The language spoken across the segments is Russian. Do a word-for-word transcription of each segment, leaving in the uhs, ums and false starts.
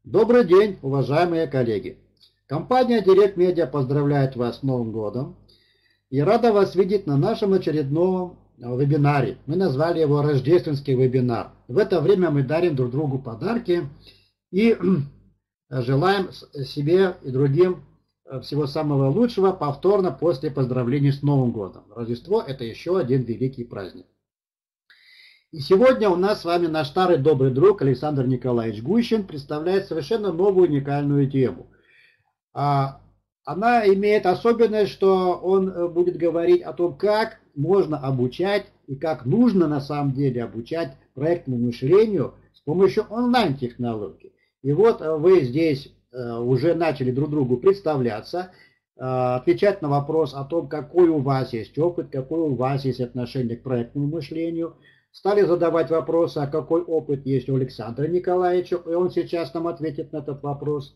Добрый день, уважаемые коллеги! Компания Direct Media поздравляет вас с Новым годом и рада вас видеть на нашем очередном вебинаре. Мы назвали его «Рождественский вебинар». В это время мы дарим друг другу подарки и желаем себе и другим всего самого лучшего повторно после поздравлений с Новым годом. Рождество – это еще один великий праздник. И сегодня у нас с вами наш старый добрый друг Александр Николаевич Гущин представляет совершенно новую уникальную тему. Она имеет особенность, что он будет говорить о том, как можно обучать и как нужно на самом деле обучать проектному мышлению с помощью онлайн-технологий. И вот вы здесь уже начали друг другу представляться, отвечать на вопрос о том, какой у вас есть опыт, какое у вас есть отношение к проектному мышлению. Стали задавать вопросы, а какой опыт есть у Александра Николаевича, и он сейчас нам ответит на этот вопрос.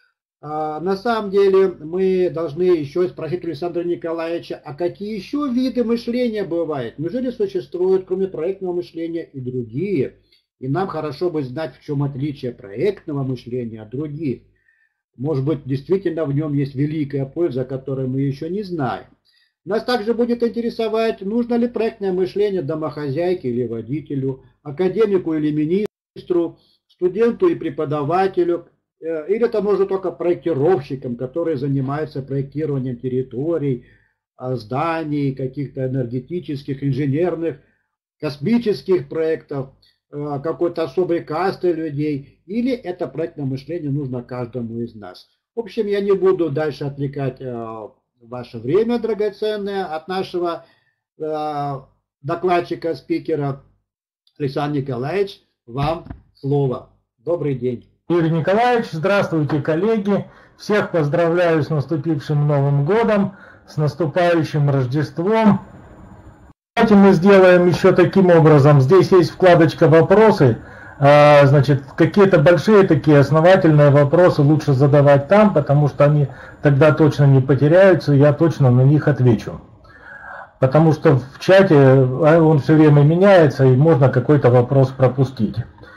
А, на самом деле мы должны еще спросить у Александра Николаевича, а какие еще виды мышления бывают? Неужели существуют, кроме проектного мышления, и другие? И нам хорошо бы знать, в чем отличие проектного мышления от других. Может быть, действительно в нем есть великая польза, которую мы еще не знаем. Нас также будет интересовать, нужно ли проектное мышление домохозяйке или водителю, академику или министру, студенту и преподавателю, или это нужно только проектировщикам, которые занимаются проектированием территорий, зданий, каких-то энергетических, инженерных, космических проектов, какой-то особой касты людей, или это проектное мышление нужно каждому из нас. В общем, я не буду дальше отвлекать ваше время драгоценное от нашего э, докладчика, спикера. Александр Николаевич, вам слово. Добрый день. Юрий Николаевич, здравствуйте, коллеги. Всех поздравляю с наступившим Новым годом, с наступающим Рождеством. Давайте мы сделаем еще таким образом. Здесь есть вкладочка «Вопросы». Значит, какие-то большие такие основательные вопросы лучше задавать там, потому что они тогда точно не потеряются, и я точно на них отвечу. Потому что в чате он все время меняется, и можно какой-то вопрос пропустить.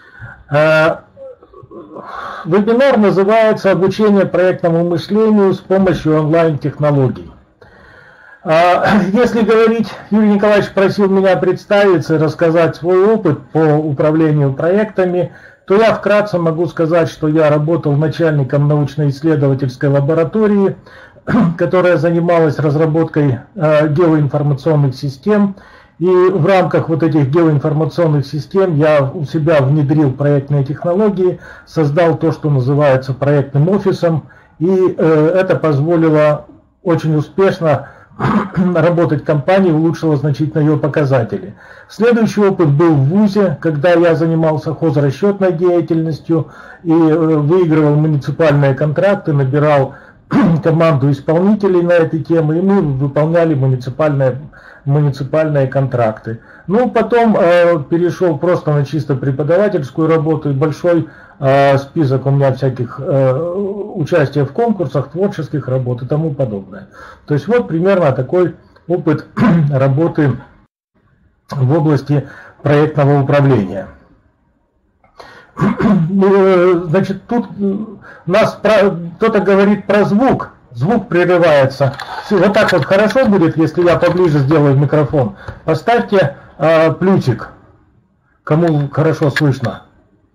Вебинар называется «Обучение проектному мышлению с помощью онлайн-технологий». Если говорить, Юрий Николаевич просил меня представиться и рассказать свой опыт по управлению проектами, то я вкратце могу сказать, что я работал начальником научно-исследовательской лаборатории, которая занималась разработкой геоинформационных систем. И в рамках вот этих геоинформационных систем я у себя внедрил проектные технологии, создал то, что называется проектным офисом, и это позволило очень успешно работать компании, улучшила значительно ее показатели. Следующий опыт был в ВУЗе, когда я занимался хозрасчетной деятельностью и выигрывал муниципальные контракты, набирал команду исполнителей на этой теме, и мы выполняли муниципальные, муниципальные контракты. Ну, потом э, перешел просто на чисто преподавательскую работу, и большой э, список у меня всяких э, участия в конкурсах, творческих работ и тому подобное. То есть вот примерно такой опыт работы в области проектного управления. Значит, тут нас кто-то говорит про звук. Звук прерывается. Вот так вот хорошо будет, если я поближе сделаю микрофон. Поставьте э, плюсик, кому хорошо слышно.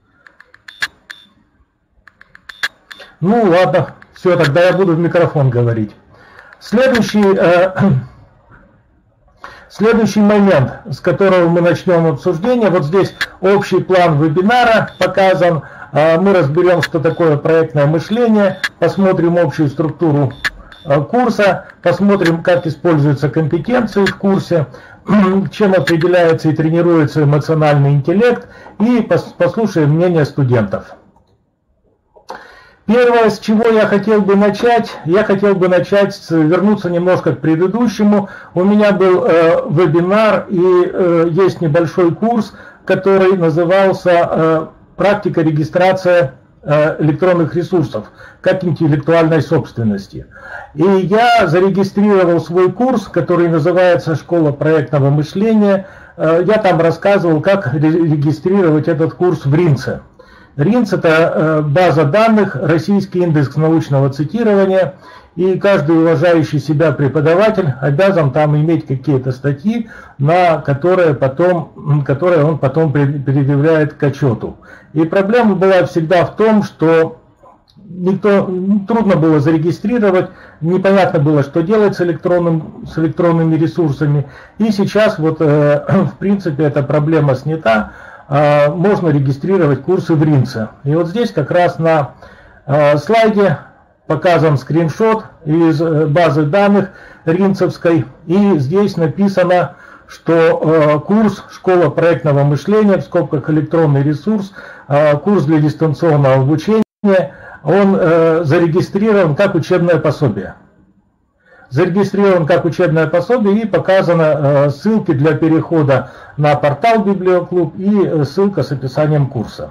Ну ладно, все, тогда я буду в микрофон говорить. Следующий, э, следующий момент, с которого мы начнем обсуждение. Вот здесь общий план вебинара показан. Мы разберем, что такое проектное мышление, посмотрим общую структуру курса, посмотрим, как используются компетенции в курсе, чем определяется и тренируется эмоциональный интеллект, и послушаем мнение студентов. Первое, с чего я хотел бы начать, я хотел бы начать, с, вернуться немножко к предыдущему. У меня был э, вебинар и э, есть небольшой курс, который назывался э, «Практика регистрация э, электронных ресурсов как интеллектуальной собственности». И я зарегистрировал свой курс, который называется «Школа проектного мышления». Э, я там рассказывал, как регистрировать этот курс в Ринце. РИНЦ – это база данных, российский индекс научного цитирования, и каждый уважающий себя преподаватель обязан там иметь какие-то статьи, на которые, потом, которые он потом предъявляет к отчету. И проблема была всегда в том, что никто, трудно было зарегистрировать, непонятно было, что делать с, электронным, с электронными ресурсами. И сейчас, вот, э, в принципе, эта проблема снята. Э, можно регистрировать курсы в РИНЦе. И вот здесь как раз на э, слайде показан скриншот из базы данных ринцевской. И здесь написано, что э, курс «Школа проектного мышления», в скобках «электронный ресурс», э, курс для дистанционного обучения, он э, зарегистрирован как учебное пособие. Зарегистрирован как учебное пособие и показаны э, ссылки для перехода на портал Библиоклуб и э, ссылка с описанием курса.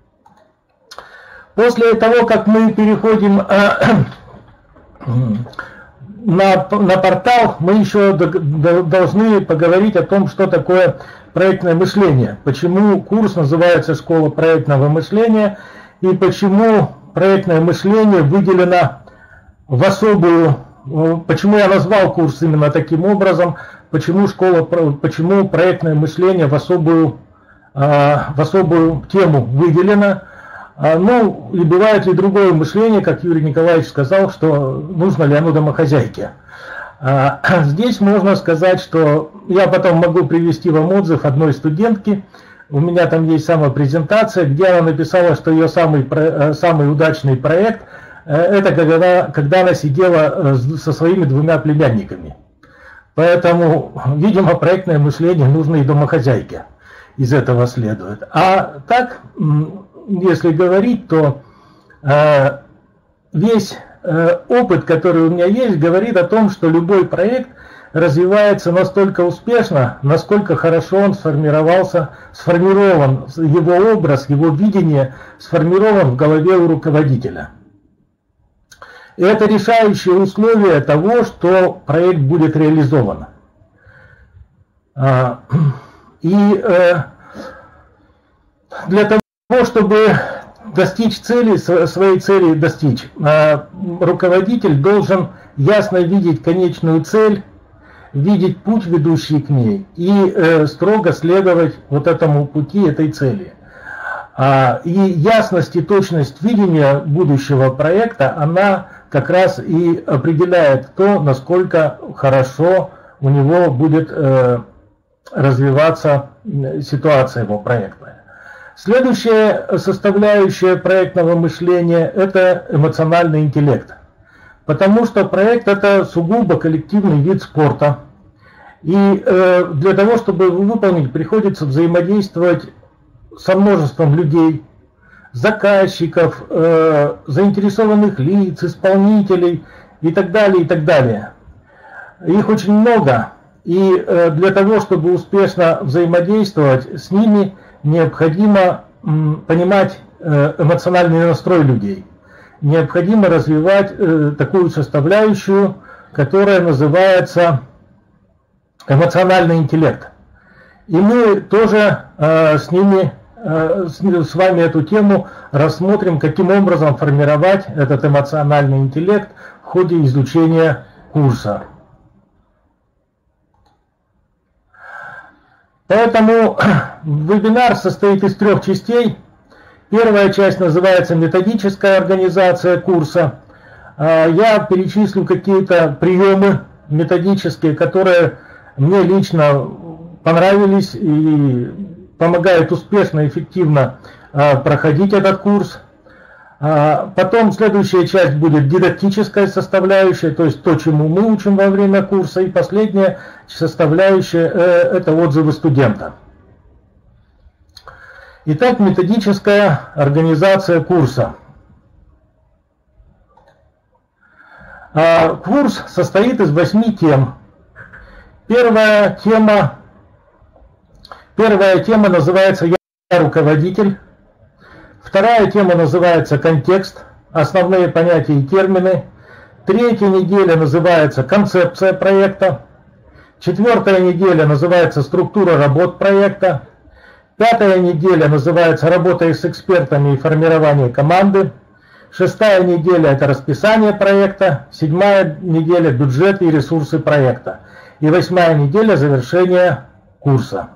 После того, как мы переходим э, на, на портал, мы еще до, до, должны поговорить о том, что такое проектное мышление, почему курс называется «Школа проектного мышления» и почему проектное мышление выделено в особую, почему я назвал курс именно таким образом, почему, школа, почему проектное мышление в особую, в особую тему выделено. Ну, и бывает ли другое мышление, как Юрий Николаевич сказал, что нужно ли оно домохозяйке. Здесь можно сказать, что я потом могу привести вам отзыв одной студентки. У меня там есть самопрезентация, где она написала, что ее самый, самый удачный проект – это когда, когда она сидела со своими двумя племянниками. Поэтому, видимо, проектное мышление нужно и домохозяйке. Из этого следует. А так, если говорить, то весь опыт, который у меня есть, говорит о том, что любой проект развивается настолько успешно, насколько хорошо он сформировался, сформирован, его образ, его видение сформирован в голове у руководителя. И это решающее условие того, что проект будет реализован. И для того, чтобы достичь цели, своей цели достичь, руководитель должен ясно видеть конечную цель, видеть путь, ведущий к ней, и э, строго следовать вот этому пути, этой цели. А, и ясность и точность видения будущего проекта, она как раз и определяет то, насколько хорошо у него будет э, развиваться ситуация его проектная. Следующая составляющая проектного мышления – это эмоциональный интеллект. Потому что проект – это сугубо коллективный вид спорта. И э, для того, чтобы его выполнить, приходится взаимодействовать со множеством людей, заказчиков, э, заинтересованных лиц, исполнителей и так далее, и так далее. Их очень много. И э, для того, чтобы успешно взаимодействовать с ними, необходимо м, понимать э, эмоциональный настрой людей. Необходимо развивать э, такую составляющую, которая называется эмоциональный интеллект. И мы тоже э, с ними, э, с, с вами эту тему рассмотрим, каким образом формировать этот эмоциональный интеллект в ходе изучения курса. Поэтому вебинар состоит из трех частей. Первая часть называется «Методическая организация курса». Я перечислю какие-то приемы методические, которые мне лично понравились и помогают успешно и эффективно проходить этот курс. Потом следующая часть будет дидактическая составляющая, то есть то, чему мы учим во время курса. И последняя составляющая – это отзывы студента. Итак, методическая организация курса. Курс состоит из восьми тем. Первая тема, первая тема называется «Я руководитель». Вторая тема называется «Контекст», основные понятия и термины. Третья неделя называется «Концепция проекта». Четвертая неделя называется «Структура работ проекта». Пятая неделя называется «Работа с экспертами и формирование команды». Шестая неделя – это расписание проекта. Седьмая неделя – бюджет и ресурсы проекта. И восьмая неделя – завершение курса.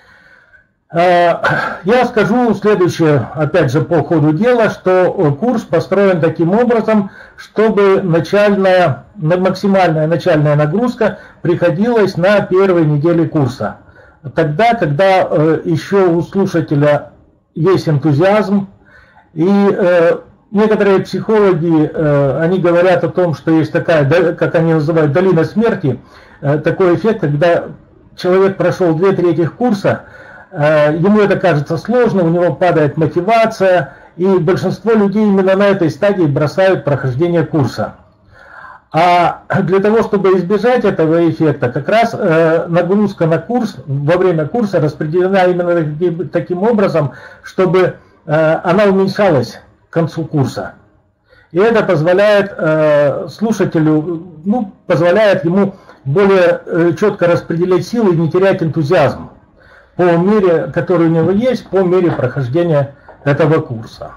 Я скажу следующее, опять же, по ходу дела, что курс построен таким образом, чтобы начальная, максимальная начальная нагрузка приходилась на первой неделе курса. Тогда, когда еще у слушателя есть энтузиазм, и некоторые психологи, они говорят о том, что есть такая, как они называют, долина смерти, такой эффект, когда человек прошел две трети курса, ему это кажется сложно, у него падает мотивация, и большинство людей именно на этой стадии бросают прохождение курса. А для того, чтобы избежать этого эффекта, как раз нагрузка на курс во время курса распределена именно таким образом, чтобы она уменьшалась к концу курса. И это позволяет слушателю, ну, позволяет ему более четко распределять силы и не терять энтузиазм по мере, который у него есть, по мере прохождения этого курса.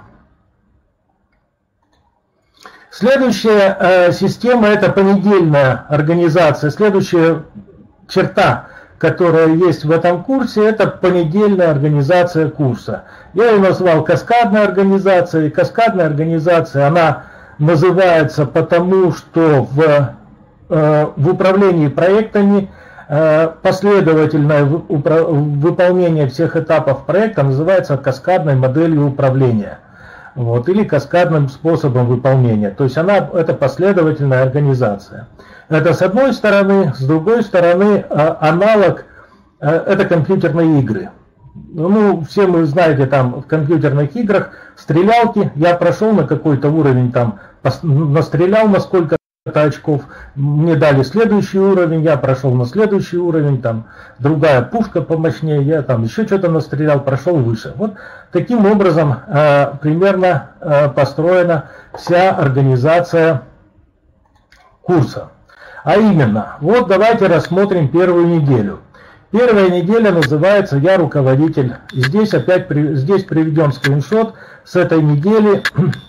Следующая э, система – это понедельная организация. Следующая черта, которая есть в этом курсе, это понедельная организация курса. Я ее назвал каскадная организация. И каскадная организация, она называется потому, что в, э, в управлении проектами последовательное выполнение всех этапов проекта называется каскадной моделью управления, вот, или каскадным способом выполнения. То есть она, это последовательная организация. Это с одной стороны, с другой стороны аналог – это компьютерные игры. Ну, все мы знаете, там в компьютерных играх стрелялки, я прошел на какой-то уровень, там настрелял на сколько очков, мне дали следующий уровень, я прошел на следующий уровень, там другая пушка помощнее, я там еще что-то настрелял, прошел выше. Вот таким образом э, примерно э, построена вся организация курса. А именно, вот давайте рассмотрим первую неделю. Первая неделя называется «Я руководитель». И здесь опять здесь приведен скриншот с этой недели.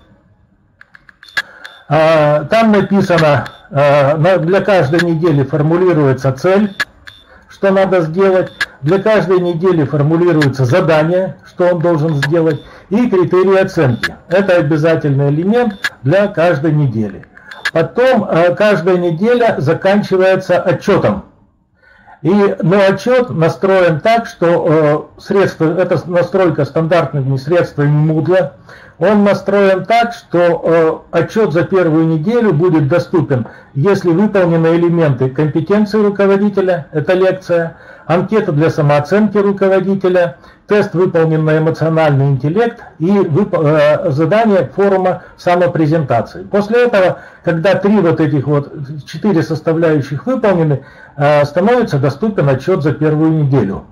Там написано, для каждой недели формулируется цель, что надо сделать, для каждой недели формулируется задание, что он должен сделать, и критерии оценки. Это обязательный элемент для каждой недели. Потом каждая неделя заканчивается отчетом. И, но отчет настроен так, что э, средства, это настройка стандартными средствами Moodle, он настроен так, что э, отчет за первую неделю будет доступен, если выполнены элементы компетенции руководителя, это лекция, анкета для самооценки руководителя, тест выполнен на эмоциональный интеллект и вып... э, задание форума самопрезентации. После этого, когда три вот этих вот, четыре составляющих выполнены, э, становится доступен отчет за первую неделю.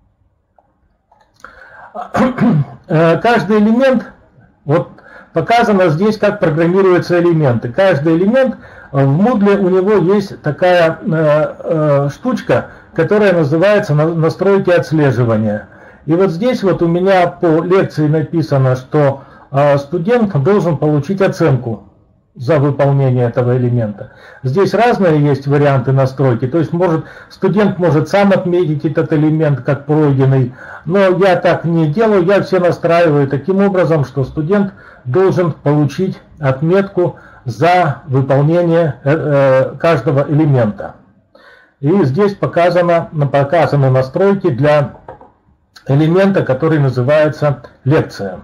Э, каждый элемент, вот показано здесь, как программируются элементы. Каждый элемент в Moodle, у него есть такая э, э, штучка, которая называется настройки отслеживания. И вот здесь вот у меня по лекции написано, что э, студент должен получить оценку за выполнение этого элемента. Здесь разные есть варианты настройки, то есть может, студент может сам отметить этот элемент как пройденный, но я так не делаю, я все настраиваю таким образом, что студент должен получить отметку за выполнение э, э, каждого элемента. И здесь показано, показаны настройки для элемента, который называется лекция.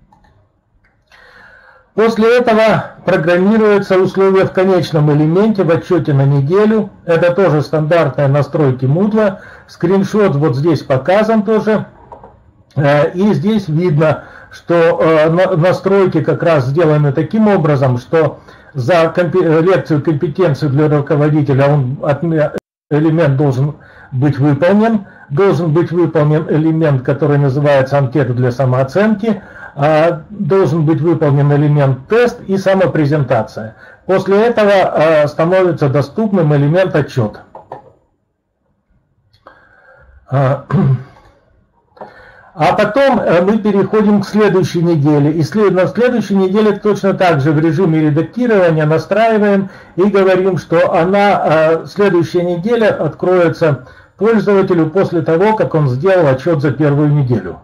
После этого программируются условия в конечном элементе в отчете на неделю. Это тоже стандартные настройки Moodle. Скриншот вот здесь показан тоже. И здесь видно, что настройки как раз сделаны таким образом, что за лекцию компетенции для руководителя он, элемент должен быть выполнен. Должен быть выполнен элемент, который называется анкета для самооценки. Должен быть выполнен элемент тест и самопрезентация. После этого становится доступным элемент отчет. А потом мы переходим к следующей неделе. И на следующей неделе точно так же в режиме редактирования настраиваем и говорим, что она, следующая неделя откроется пользователю после того, как он сделал отчет за первую неделю.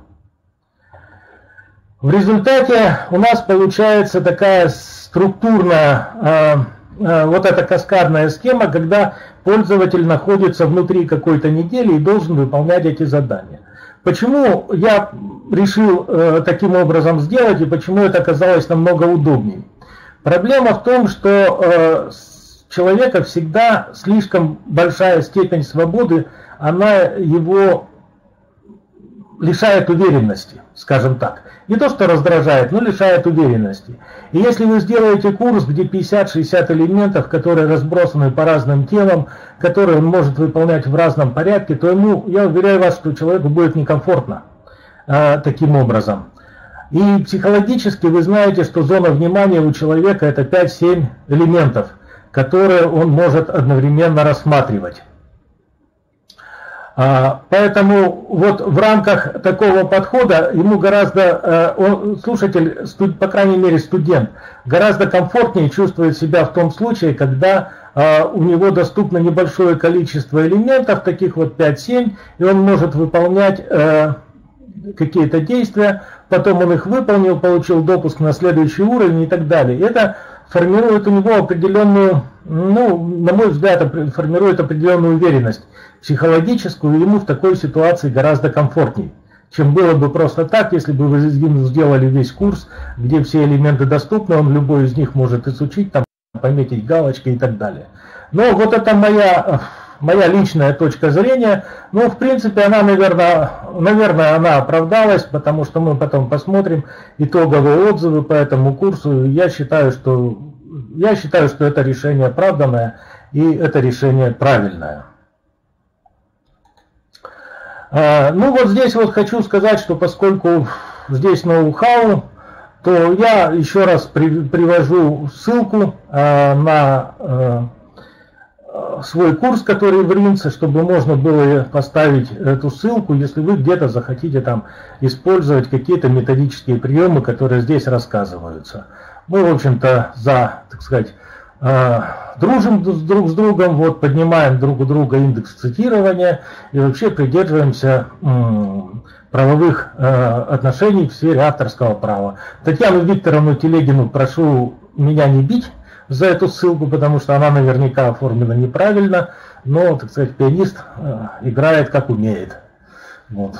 В результате у нас получается такая структурная, вот эта каскадная схема, когда пользователь находится внутри какой-то недели и должен выполнять эти задания. Почему я решил э, таким образом сделать и почему это оказалось намного удобнее? Проблема в том, что э, с человека всегда слишком большая степень свободы, она его лишает уверенности, скажем так. Не то, что раздражает, но лишает уверенности. И если вы сделаете курс, где пятьдесят-шестьдесят элементов, которые разбросаны по разным темам, которые он может выполнять в разном порядке, то ему, я уверяю вас, что человеку будет некомфортно э, таким образом. И психологически вы знаете, что зона внимания у человека это пять-семь элементов, которые он может одновременно рассматривать. Поэтому вот в рамках такого подхода ему гораздо, он, слушатель, по крайней мере студент, гораздо комфортнее чувствует себя в том случае, когда у него доступно небольшое количество элементов, таких вот пять-семь, и он может выполнять какие-то действия, потом он их выполнил, получил допуск на следующий уровень и так далее. Это формирует у него определенную, ну, на мой взгляд, формирует определенную уверенность психологическую, и ему в такой ситуации гораздо комфортнее, чем было бы просто так, если бы вы сделали весь курс, где все элементы доступны, он любой из них может изучить, там, пометить галочкой и так далее. Но вот это моя, моя личная точка зрения. Ну, в принципе, она, наверное, наверное, она оправдалась, потому что мы потом посмотрим итоговые отзывы по этому курсу. Я считаю, что, я считаю, что это решение оправданное и это решение правильное. Ну вот здесь вот хочу сказать, что поскольку здесь ноу-хау, то я еще раз при, привожу ссылку э, на э, свой курс, который в Ринце, чтобы можно было поставить эту ссылку, если вы где-то захотите там использовать какие-то методические приемы, которые здесь рассказываются. Мы, в общем-то, за, так сказать, э, дружим друг с другом, вот, поднимаем друг у друга индекс цитирования и вообще придерживаемся м, правовых э, отношений в сфере авторского права. Татьяну Викторовну Телегину прошу меня не бить за эту ссылку, потому что она наверняка оформлена неправильно, но, так сказать, пианист э, играет как умеет. Вот.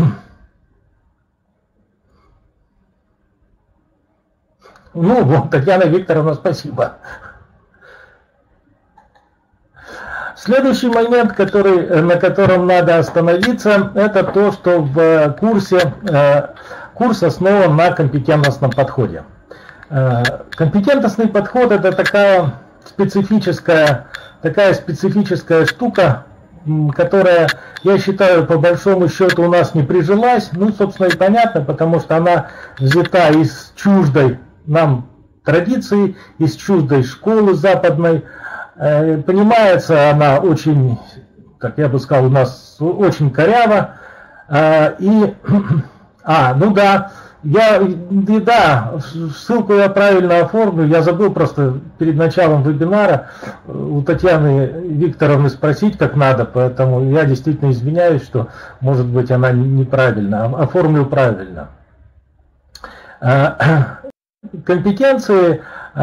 Ну вот, Татьяна Викторовна, спасибо. Следующий момент, который, на котором надо остановиться, это то, что в курсе, курс основан на компетентностном подходе. Компетентностный подход – это такая специфическая, такая специфическая штука, которая, я считаю, по большому счету у нас не прижилась. Ну, собственно, и понятно, потому что она взята из чуждой нам традиции, из чуждой школы западной. Понимается она очень, как я бы сказал, у нас очень коряво. И, а, ну да, я, и да, ссылку я правильно оформлю, я забыл просто перед началом вебинара у Татьяны Викторовны спросить, как надо, поэтому я действительно извиняюсь, что, может быть, она неправильно, оформлю правильно. Компетенции.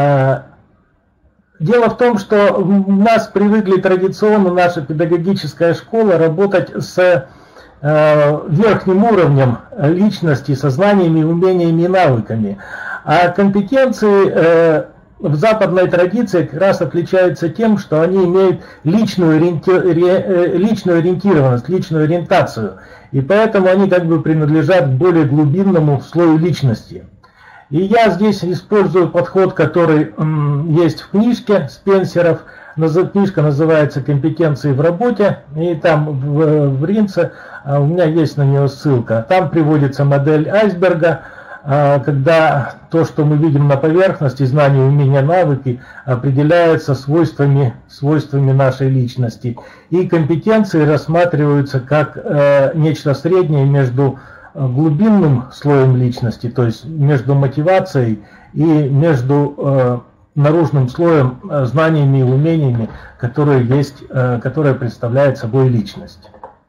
Дело в том, что у нас привыкли традиционно, наша педагогическая школа, работать с э, верхним уровнем личности, со знаниями, умениями и навыками. А компетенции э, в западной традиции как раз отличаются тем, что они имеют личную, ориенти... личную ориентированность, личную ориентацию. И поэтому они как бы принадлежат к более глубинному слою личности. И я здесь использую подход, который м, есть в книжке Спенсеров. Книжка называется «Компетенции в работе». И там в, в Ринце а у меня есть на нее ссылка. Там приводится модель айсберга, а, когда то, что мы видим на поверхности, знания, умения, навыки, определяется свойствами, свойствами нашей личности. И компетенции рассматриваются как э, нечто среднее между глубинным слоем личности, то есть между мотивацией и между э, наружным слоем э, знаниями и умениями, которые есть, э, которые представляет собой личность.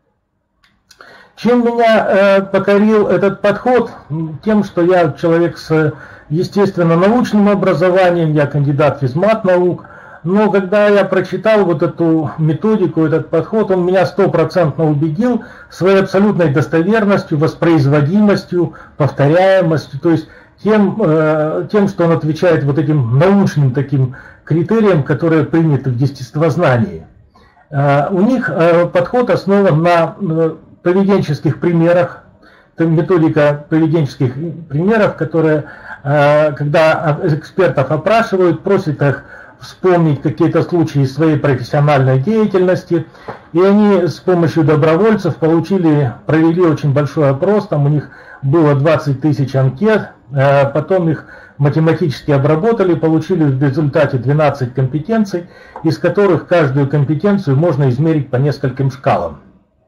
Чем меня э, покорил этот подход? Тем, что я человек с естественно-научным образованием, я кандидат физмат-наук, но когда я прочитал вот эту методику, этот подход, он меня стопроцентно убедил своей абсолютной достоверностью, воспроизводимостью, повторяемостью, то есть тем, э, тем, что он отвечает вот этим научным таким критериям, которые приняты в естествознании. Э, у них э, подход основан на э, поведенческих примерах, это методика поведенческих примеров, которые, э, когда экспертов опрашивают, просят их вспомнить какие-то случаи своей профессиональной деятельности, и они с помощью добровольцев получили, провели очень большой опрос, там у них было двадцать тысяч анкет, потом их математически обработали, получили в результате двенадцать компетенций, из которых каждую компетенцию можно измерить по нескольким шкалам.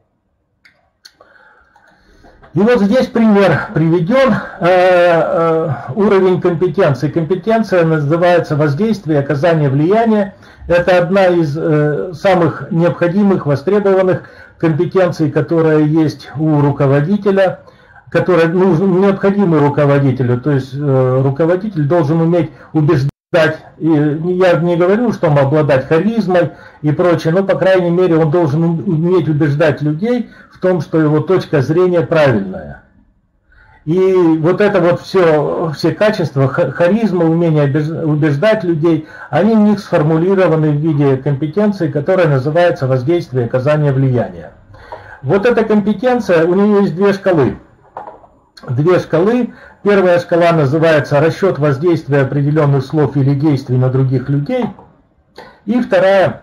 И вот здесь пример приведен, э, э, уровень компетенции. Компетенция называется воздействие, оказание влияния. Это одна из э, самых необходимых, востребованных компетенций, которая есть у руководителя, которая нужна, необходима руководителю. То есть э, руководитель должен уметь убеждать. И я не говорю, что он обладать харизмой и прочее, но, по крайней мере, он должен уметь убеждать людей в том, что его точка зрения правильная. И вот это вот все, все качества, харизма, умение убеждать людей, они в них сформулированы в виде компетенции, которая называется воздействие и оказание влияния. Вот эта компетенция, у нее есть две шкалы. Две шкалы. Первая шкала называется расчет воздействия определенных слов или действий на других людей. И вторая,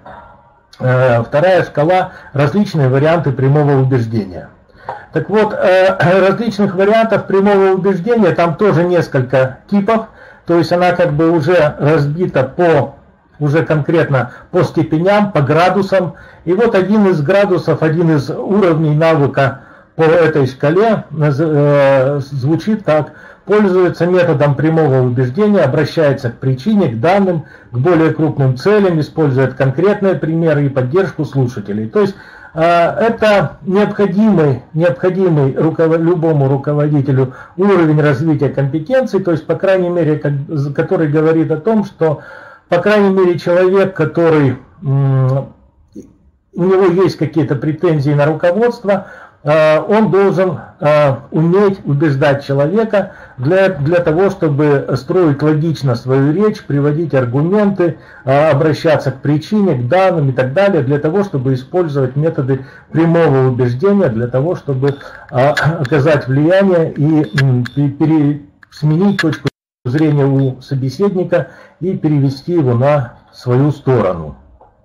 э, вторая шкала различные варианты прямого убеждения. Так вот, э, различных вариантов прямого убеждения там тоже несколько типов. То есть она как бы уже разбита по, уже конкретно по степеням, по градусам. И вот один из градусов, один из уровней навыка по этой шкале э, звучит так: пользуется методом прямого убеждения, обращается к причине, к данным, к более крупным целям, использует конкретные примеры и поддержку слушателей. То есть э, это необходимый, необходимый руков... любому руководителю уровень развития компетенций, то есть, по крайней мере, как... который говорит о том, что, по крайней мере, человек, который, м... у него есть какие-то претензии на руководство, он должен э, уметь убеждать человека для, для того, чтобы строить логично свою речь, приводить аргументы, э, обращаться к причине, к данным и так далее, для того, чтобы использовать методы прямого убеждения, для того, чтобы э, оказать влияние и э, пере, сменить точку зрения у собеседника и перевести его на свою сторону.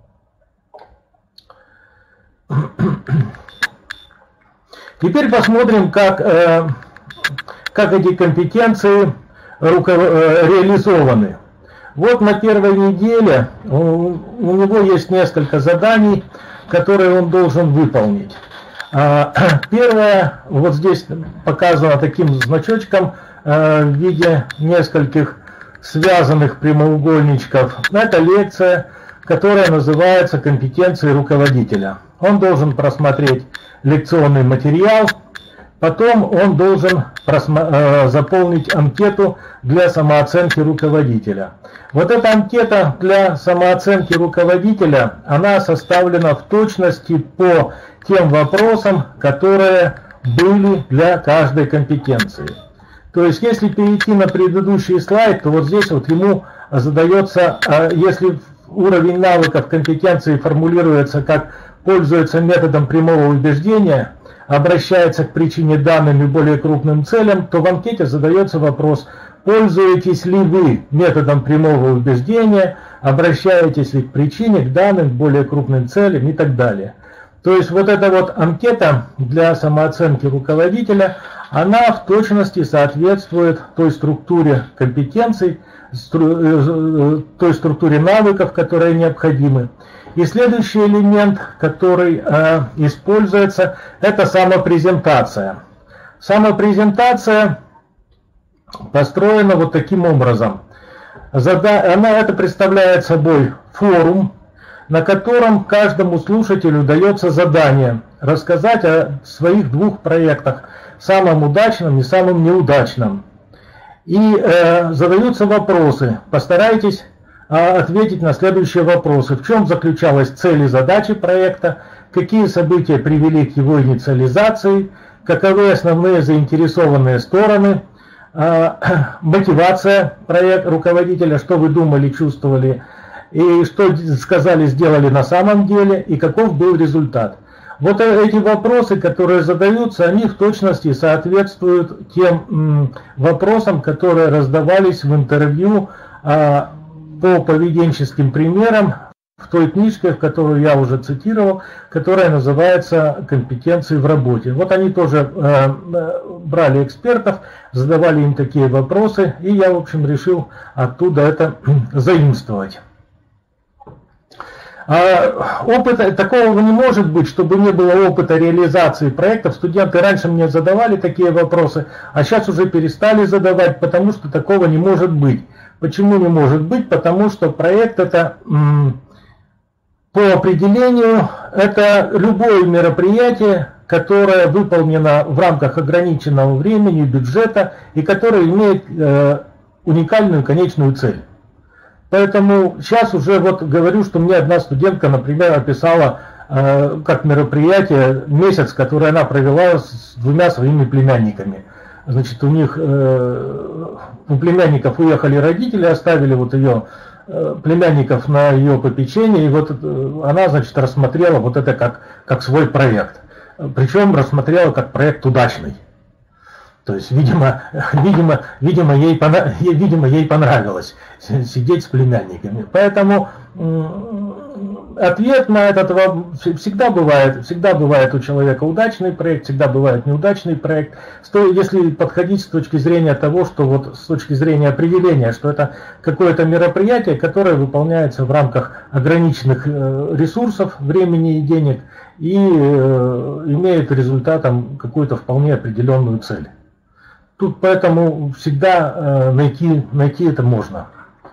Теперь посмотрим, как, э, как эти компетенции руко, э, реализованы. Вот на первой неделе у, у него есть несколько заданий, которые он должен выполнить. А, первое, вот здесь показано таким значочком э, в виде нескольких связанных прямоугольничков. Это лекция, которая называется «Компетенции руководителя». Он должен просмотреть лекционный материал, потом он должен заполнить анкету для самооценки руководителя. Вот эта анкета для самооценки руководителя, она составлена в точности по тем вопросам, которые были для каждой компетенции. То есть, если перейти на предыдущий слайд, то вот здесь вот ему задается, если уровень навыков компетенции формулируется как пользуется методом прямого убеждения, обращается к причине, данным и более крупным целям, то в анкете задается вопрос: пользуетесь ли вы методом прямого убеждения, обращаетесь ли к причине, к данным, к более крупным целям и так далее. То есть вот эта вот анкета для самооценки руководителя, она в точности соответствует той структуре компетенций, той структуре навыков, которые необходимы. И следующий элемент, который э, используется, это самопрезентация. Самопрезентация построена вот таким образом. Зада... Она это представляет собой форум, на котором каждому слушателю дается задание рассказать о своих двух проектах, самом удачном и самом неудачном. И э, задаются вопросы. Постарайтесь э, ответить на следующие вопросы. В чем заключалась цель и задача проекта, какие события привели к его инициализации, каковы основные заинтересованные стороны, э, мотивация проект, руководителя, что вы думали, чувствовали, и что сказали, сделали на самом деле, и каков был результат. Вот эти вопросы, которые задаются, они в точности соответствуют тем м, вопросам, которые раздавались в интервью а, по поведенческим примерам в той книжке, в которую я уже цитировал, которая называется «Компетенции в работе». Вот они тоже э, брали экспертов, задавали им такие вопросы, и я, в общем, решил оттуда это заимствовать. А опыта такого не может быть, чтобы не было опыта реализации проектов. Студенты раньше мне задавали такие вопросы, а сейчас уже перестали задавать, потому что такого не может быть. Почему не может быть? Потому что проект это по определению это любое мероприятие, которое выполнено в рамках ограниченного времени, бюджета и которое имеет э, уникальную конечную цель. Поэтому сейчас уже вот говорю, что мне одна студентка, например, описала э, как мероприятие месяц, который она провела с двумя своими племянниками. Значит, у них э, у племянников уехали родители, оставили вот ее э, племянников на ее попечение, и вот э, она, значит, рассмотрела вот это как, как свой проект. Причем рассмотрела как проект удачный. То есть, видимо, видимо, видимо, ей, видимо, ей понравилось сидеть с племянниками. Поэтому ответ на этот вопрос всегда бывает, всегда бывает у человека удачный проект, всегда бывает неудачный проект. Если подходить с точки зрения того, что вот с точки зрения определения, что это какое-то мероприятие, которое выполняется в рамках ограниченных ресурсов, времени и денег, и имеет результатом какую-то вполне определенную цель. Тут поэтому всегда э, найти, найти это можно.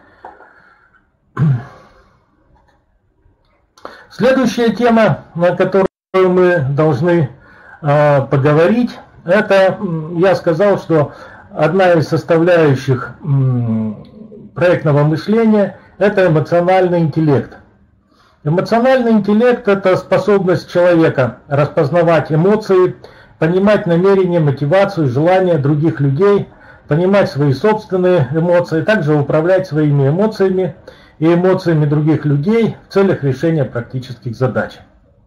Следующая тема, на которую мы должны э, поговорить, это, я сказал, что одна из составляющих э, проектного мышления – это эмоциональный интеллект. Эмоциональный интеллект – это способность человека распознавать эмоции, понимать намерения, мотивацию, желания других людей, понимать свои собственные эмоции, также управлять своими эмоциями и эмоциями других людей в целях решения практических задач.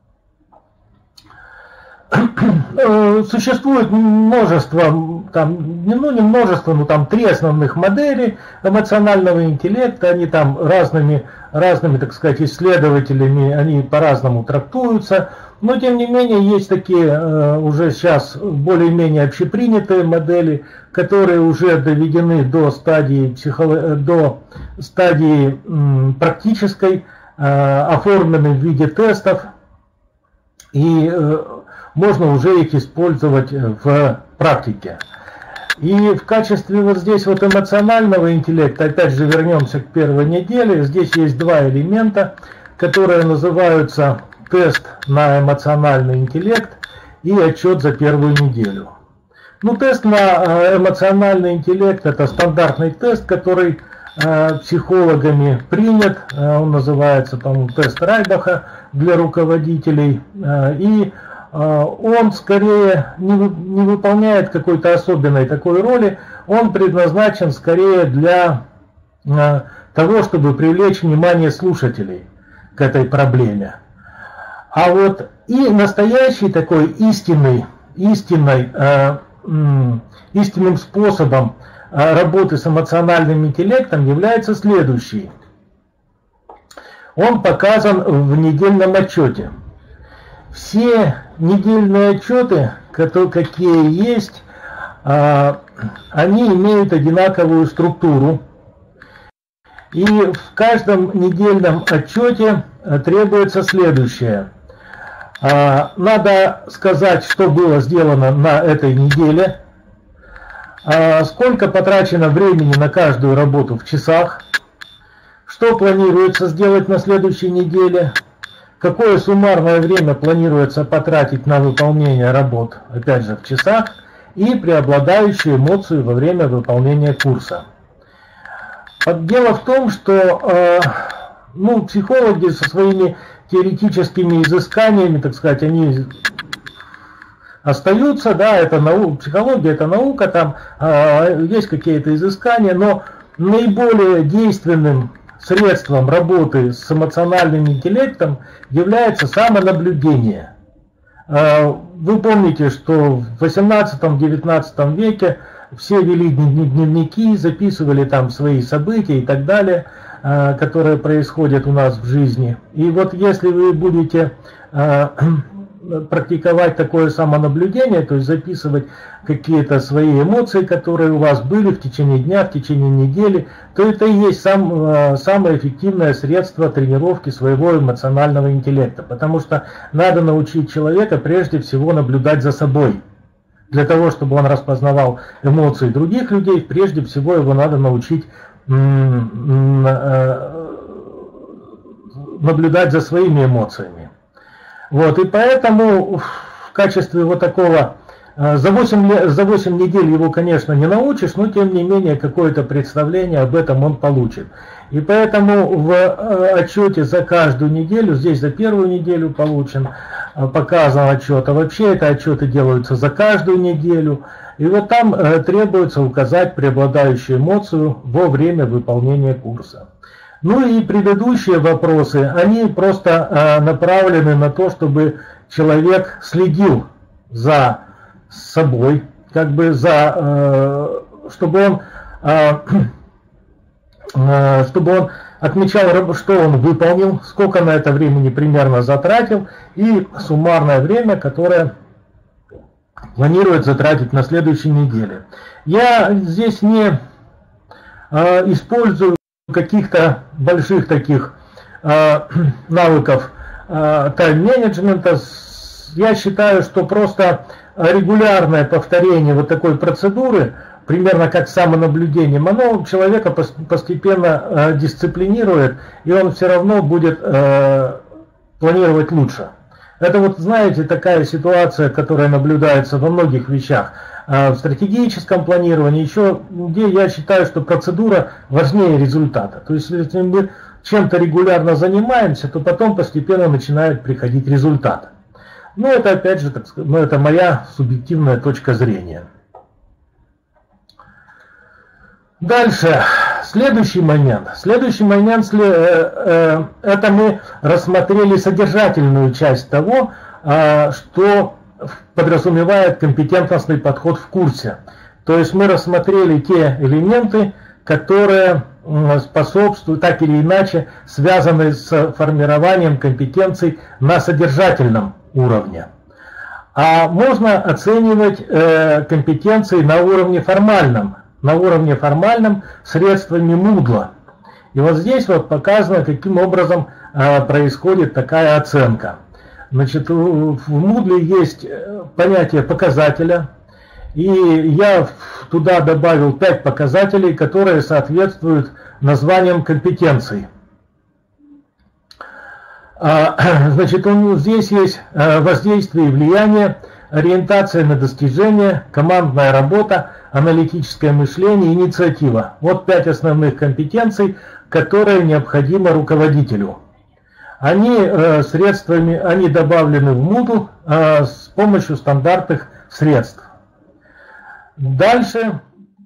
Существует множество, там, ну не множество, но там три основных модели эмоционального интеллекта, они там разными, разными, так сказать, исследователями, они по-разному трактуются, но тем не менее есть такие э, уже сейчас более-менее общепринятые модели, которые уже доведены до стадии, психолог... до стадии м, практической, э, оформлены в виде тестов, и э, можно уже их использовать в практике. И в качестве вот здесь вот эмоционального интеллекта, опять же вернемся к первой неделе, здесь есть два элемента, которые называются тест на эмоциональный интеллект и отчет за первую неделю. Ну, тест на эмоциональный интеллект – это стандартный тест, который э, психологами принят, он называется, по-моему, тест Райбаха для руководителей, э, и он скорее не, не выполняет какой-то особенной такой роли, он предназначен скорее для э, того, чтобы привлечь внимание слушателей к этой проблеме. А вот и настоящий такой истинный, истинный, э, э, истинным способом э, работы с эмоциональным интеллектом является следующий. Он показан в недельном отчете. Все недельные отчеты, какие есть, они имеют одинаковую структуру. И в каждом недельном отчете требуется следующее. Надо сказать, что было сделано на этой неделе, сколько потрачено времени на каждую работу в часах, что планируется сделать на следующей неделе, какое суммарное время планируется потратить на выполнение работ, опять же в часах, и преобладающие эмоции во время выполнения курса. Дело в том, что ну, психологи со своими теоретическими изысканиями, так сказать, они остаются, да, это наука, психология это наука, там э, есть какие-то изыскания, но наиболее действенным средством работы с эмоциональным интеллектом является самонаблюдение. Э, вы помните, что в восемнадцатом-девятнадцатом веке все вели дневники, записывали там свои события и так далее, э, которые происходят у нас в жизни. И вот если вы будете э, практиковать такое самонаблюдение, то есть записывать какие-то свои эмоции, которые у вас были в течение дня, в течение недели, то это и есть сам, самое эффективное средство тренировки своего эмоционального интеллекта. Потому что надо научить человека прежде всего наблюдать за собой. Для того, чтобы он распознавал эмоции других людей, прежде всего его надо научить наблюдать за своими эмоциями. Вот, и поэтому в качестве вот такого, за восемь, за восемь недель его, конечно, не научишь, но тем не менее какое-то представление об этом он получит. И поэтому в отчете за каждую неделю, здесь за первую неделю получен, показан отчет, а вообще это отчеты делаются за каждую неделю. И вот там требуется указать преобладающую эмоцию во время выполнения курса. Ну и предыдущие вопросы, они просто э, направлены на то, чтобы человек следил за собой, как бы за, э, чтобы он, э, э, чтобы он отмечал, что он выполнил, сколько на это времени примерно затратил, и суммарное время, которое планирует затратить на следующей неделе. Я здесь не э, использую каких-то больших таких э, навыков э, тайм-менеджмента. Я считаю, что просто регулярное повторение вот такой процедуры, примерно как самонаблюдение, оно человека постепенно э, дисциплинирует, и он все равно будет э, планировать лучше. Это вот, знаете, такая ситуация, которая наблюдается во многих вещах. В стратегическом планировании, еще где я считаю, что процедура важнее результата. То есть, если мы чем-то регулярно занимаемся, то потом постепенно начинает приходить результат. Но это, опять же, так сказать, ну, это моя субъективная точка зрения. Дальше, следующий момент. Следующий момент, это мы рассмотрели содержательную часть того, что подразумевает компетентностный подход в курсе. То есть мы рассмотрели те элементы, которые способствуют, так или иначе, связаны с формированием компетенций на содержательном уровне. А можно оценивать э, компетенции на уровне формальном, на уровне формальном средствами Moodle. И вот здесь вот показано, каким образом э, происходит такая оценка. Значит, в Moodle есть понятие показателя, и я туда добавил пять показателей, которые соответствуют названиям компетенций. Значит, здесь есть воздействие и влияние, ориентация на достижение, командная работа, аналитическое мышление, инициатива. Вот пять основных компетенций, которые необходимы руководителю. Они э, средствами, они добавлены в Moodle э, с помощью стандартных средств. Дальше,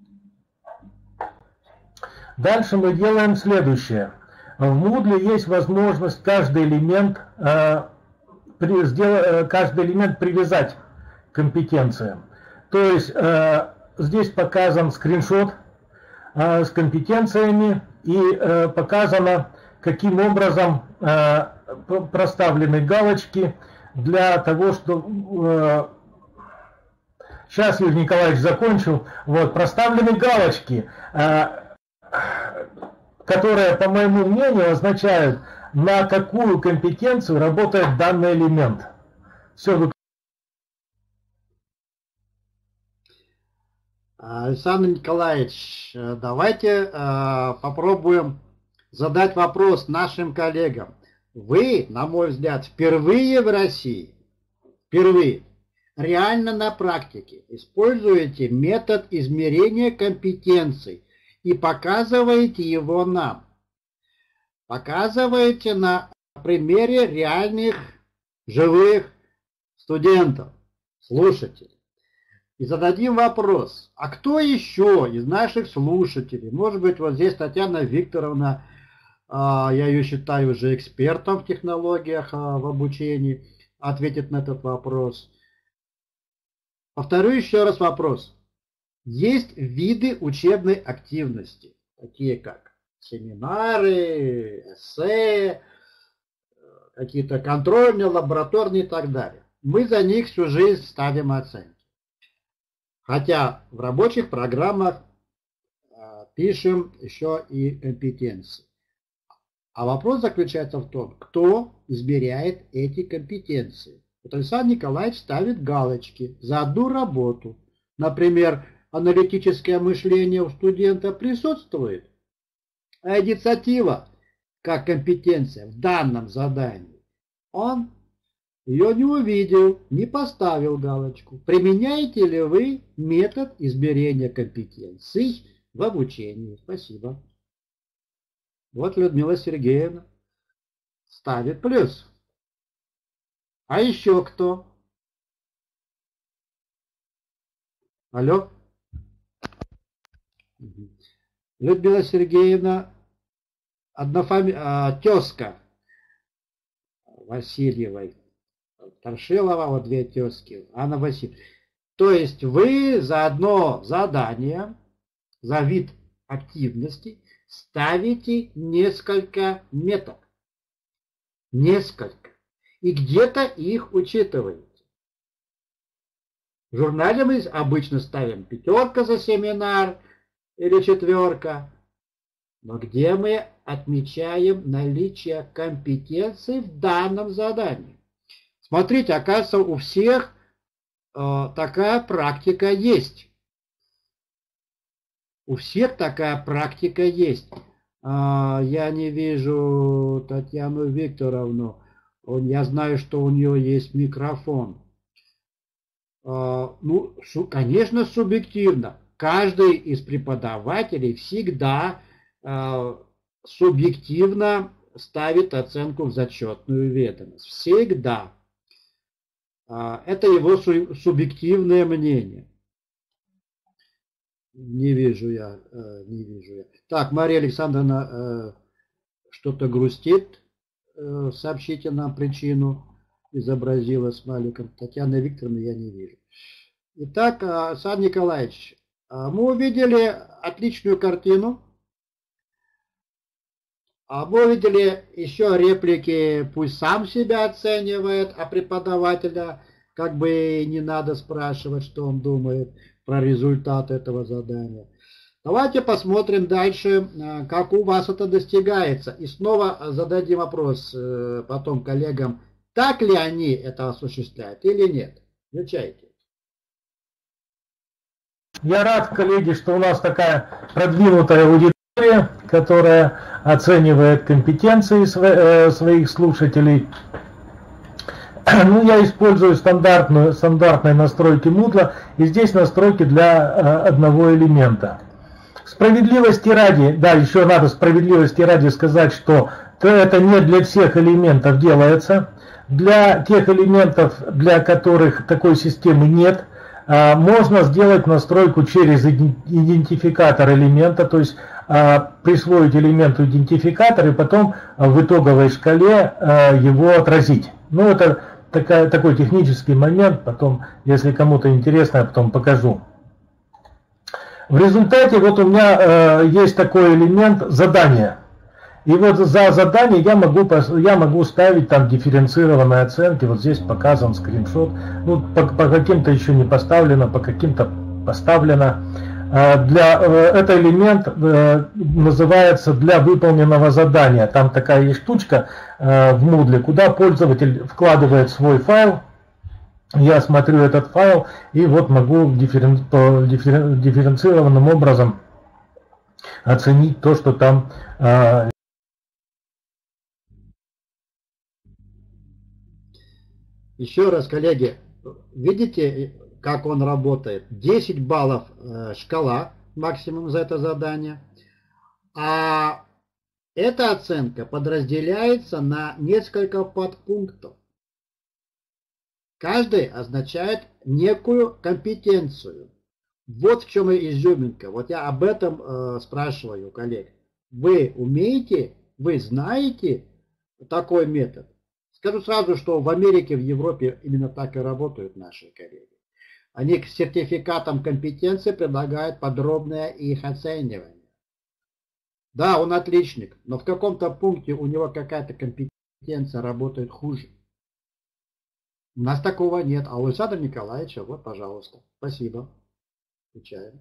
дальше мы делаем следующее. В Moodle есть возможность каждый элемент, э, при, сделать, каждый элемент привязать к компетенциям. То есть э, здесь показан скриншот э, с компетенциями и э, показано, каким образом э, проставлены галочки для того, что... Э, сейчас, Юрий Николаевич, закончу. Вот, проставлены галочки, э, которые, по моему мнению, означают, на какую компетенцию работает данный элемент. Все. Александр Николаевич, давайте э, попробуем задать вопрос нашим коллегам. Вы, на мой взгляд, впервые в России, впервые, реально на практике используете метод измерения компетенций и показываете его нам. Показываете на примере реальных живых студентов, слушателей. И зададим вопрос, а кто еще из наших слушателей, может быть, вот здесь Татьяна Викторовна, я ее считаю уже экспертом в технологиях, в обучении, ответит на этот вопрос. Повторю еще раз вопрос. Есть виды учебной активности, такие как семинары, эссе, какие-то контрольные, лабораторные и так далее. Мы за них всю жизнь ставим оценки. Хотя в рабочих программах а, пишем еще и компетенции. А вопрос заключается в том, кто измеряет эти компетенции. Вот Александр Николаевич ставит галочки за одну работу. Например, аналитическое мышление у студента присутствует, а инициатива как компетенция в данном задании он ее не увидел, не поставил галочку. Применяете ли вы метод измерения компетенций в обучении? Спасибо. Вот Людмила Сергеевна ставит плюс. А еще кто? Алло? Людмила Сергеевна, однофами... а, тезка Васильевой. Торшилова, вот две тезки, Анна Васильевна. То есть вы за одно задание, за вид активности ставите несколько меток. Несколько. И где-то их учитываете. В журнале мы обычно ставим пятерка за семинар или четверка. Но где мы отмечаем наличие компетенций в данном задании? Смотрите, оказывается, у всех э, такая практика есть. У всех такая практика есть. А, я не вижу Татьяну Викторовну. Я знаю, что у нее есть микрофон. А, ну, шу, конечно, субъективно. Каждый из преподавателей всегда а, субъективно ставит оценку в зачетную ведомость. Всегда. Это его субъективное мнение. Не вижу я, не вижу я. Так, Мария Александровна что-то грустит. Сообщите нам причину. Изобразила смайликом. Татьяна Викторовна я не вижу. Итак, Александр Николаевич, мы увидели отличную картину. А мы увидели еще реплики, пусть сам себя оценивает, а преподавателя как бы не надо спрашивать, что он думает про результат этого задания. Давайте посмотрим дальше, как у вас это достигается. И снова зададим вопрос потом коллегам, так ли они это осуществляют или нет. Включайте. Я рад, коллеги, что у нас такая продвинутая аудитория, которая оценивает компетенции своих слушателей. Ну, я использую стандартную, стандартные настройки Moodle, и здесь настройки для одного элемента. Справедливости ради, да, еще надо справедливости ради сказать, что это не для всех элементов делается. Для тех элементов, для которых такой системы нет, можно сделать настройку через идентификатор элемента, то есть присвоить элементу идентификатор и потом в итоговой шкале его отразить. Ну, это такая, такой технический момент, потом, если кому-то интересно, я потом покажу. В результате вот у меня есть такой элемент задания. И вот за задание я могу, я могу ставить там дифференцированные оценки. Вот здесь показан скриншот. Ну, по, по каким-то еще не поставлено, по каким-то поставлено. Для, это элемент называется «для выполненного задания». Там такая есть штучка в Moodle, куда пользователь вкладывает свой файл. я смотрю этот файл и вот могу дифферен... по дифферен... дифференцированным образом оценить то, что там. А... Еще раз, коллеги, видите, как он работает? десять баллов э, шкала максимум за это задание. А эта оценка подразделяется на несколько подпунктов. Каждый означает некую компетенцию. Вот в чем и изюминка. Вот я об этом э, спрашиваю коллег. Вы умеете, вы знаете такой метод? Скажу сразу, что в Америке, в Европе именно так и работают наши коллеги. Они к сертификатам компетенции предлагают подробное их оценивание. Да, он отличник, но в каком-то пункте у него какая-то компетенция работает хуже. У нас такого нет. А у Александра Николаевича, вот, пожалуйста. Спасибо. Отвечаем.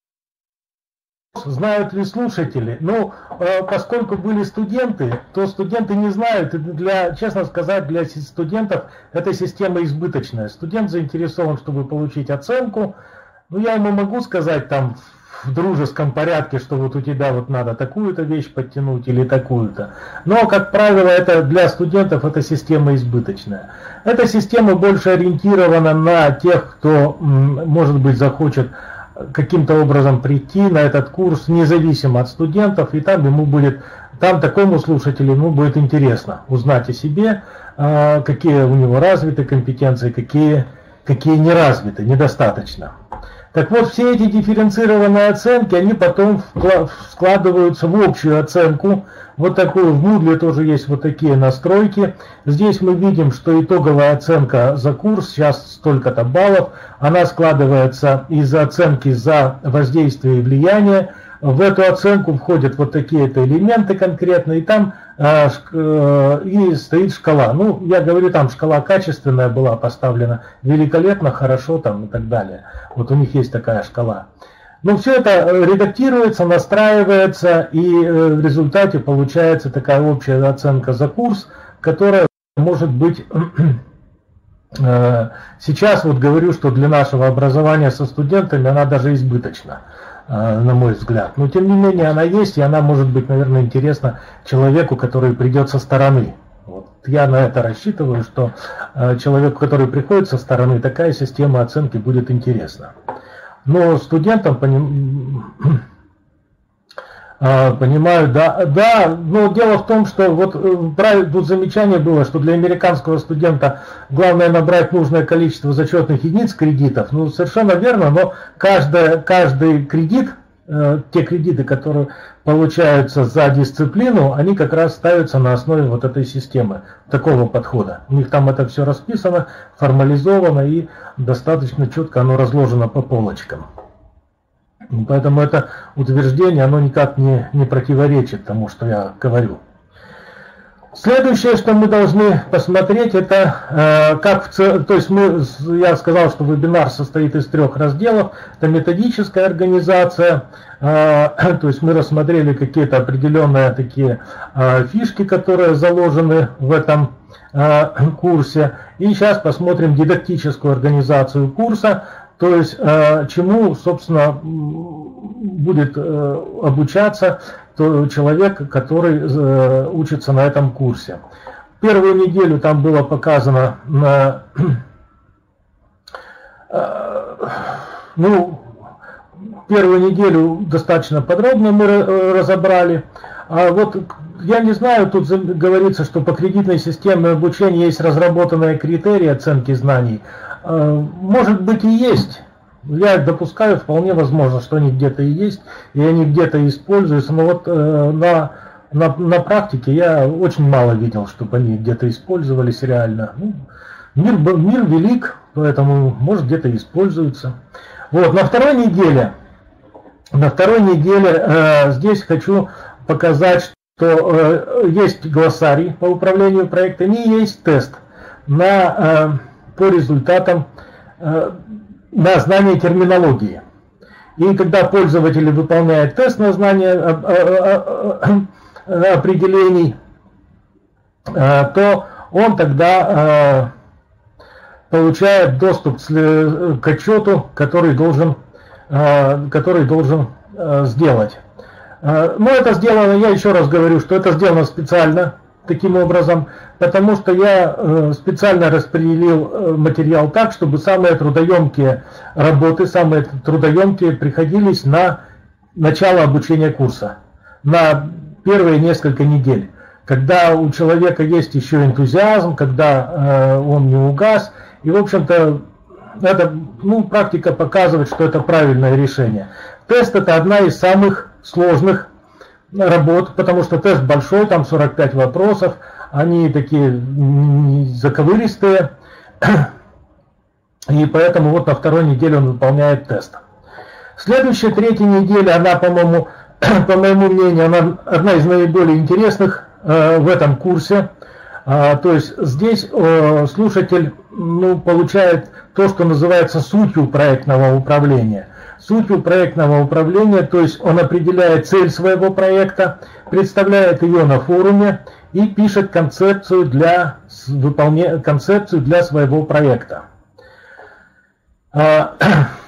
Знают ли слушатели? Ну, поскольку были студенты, то студенты не знают. И для, честно сказать, для студентов эта система избыточная. Студент заинтересован, чтобы получить оценку. Ну, я ему могу сказать там в дружеском порядке, что вот у тебя вот надо такую-то вещь подтянуть или такую-то. Но, как правило, это для студентов эта система избыточная. Эта система больше ориентирована на тех, кто, может быть, захочет каким-то образом прийти на этот курс, независимо от студентов, и там ему будет, там такому слушателю ему будет интересно узнать о себе, какие у него развиты компетенции, какие, какие не развиты, недостаточно. Так вот, все эти дифференцированные оценки, они потом складываются в общую оценку. Вот такую, в Moodle тоже есть вот такие настройки. Здесь мы видим, что итоговая оценка за курс, сейчас столько-то баллов, она складывается из оценки за воздействие и влияние. В эту оценку входят вот такие-то элементы конкретные, и там э, э, и стоит шкала. Ну, я говорю, там шкала качественная была поставлена, великолепно, хорошо там и так далее. Вот у них есть такая шкала. Но все это редактируется, настраивается, и э, в результате получается такая общая оценка за курс, которая может быть... э, сейчас вот говорю, что для нашего образования со студентами она даже избыточна, на мой взгляд. Но тем не менее она есть, и она может быть, наверное, интересна человеку, который придет со стороны. Вот. Я на это рассчитываю, что человеку, который приходит со стороны, такая система оценки будет интересна. Но студентам поним... понимаю, да, да, но дело в том, что вот тут замечание было, что для американского студента главное набрать нужное количество зачетных единиц кредитов. Ну, совершенно верно, но каждый, каждый кредит, э, те кредиты, которые получаются за дисциплину, они как раз ставятся на основе вот этой системы, такого подхода. У них там это все расписано, формализовано и достаточно четко оно разложено по полочкам. Поэтому это утверждение, оно никак не, не противоречит тому, что я говорю. Следующее, что мы должны посмотреть, это э, как, в, то есть мы, я сказал, что вебинар состоит из трех разделов. Это методическая организация, э, то есть мы рассмотрели какие-то определенные такие э, фишки, которые заложены в этом э, курсе. И сейчас посмотрим дидактическую организацию курса. То есть, чему, собственно, будет обучаться человек, который учится на этом курсе. Первую неделю там было показано, ну, первую неделю достаточно подробно мы разобрали. А вот я не знаю, тут говорится, что по кредитной системе обучения есть разработанные критерии оценки знаний. Может быть и есть. Я допускаю, вполне возможно, что они где-то и есть, и они где-то используются. Но вот э, на, на, на практике я очень мало видел, чтобы они где-то использовались реально. Ну, мир, мир велик, поэтому может где-то используются. Вот, на второй неделе, на второй неделе э, здесь хочу показать, что э, есть глоссарий по управлению проектами и есть тест на... Э, по результатам э, на знание терминологии. И когда пользователь выполняет тест на знание э, э, э, определений, э, то он тогда получает доступ к отчету, который должен, который должен сделать. Но это сделано, я еще раз говорю, что это сделано специально, таким образом, потому что я специально распределил материал так, чтобы самые трудоемкие работы, самые трудоемкие приходились на начало обучения курса, на первые несколько недель, когда у человека есть еще энтузиазм, когда он не угас, и, в общем-то, это, ну, практика показывает, что это правильное решение. Тест — это одна из самых сложных работ, потому что тест большой, там сорок пять вопросов, они такие заковыристые, и поэтому вот на второй неделе он выполняет тест. Следующая, третья неделя, она, по-моему, по моему мнению, она одна из наиболее интересных э, в этом курсе. А, то есть здесь э, слушатель, ну, получает то, что называется сутью проектного управления. Сутью проектного управления, то есть он определяет цель своего проекта, представляет ее на форуме и пишет концепцию для, выполнения, концепцию для своего проекта. А,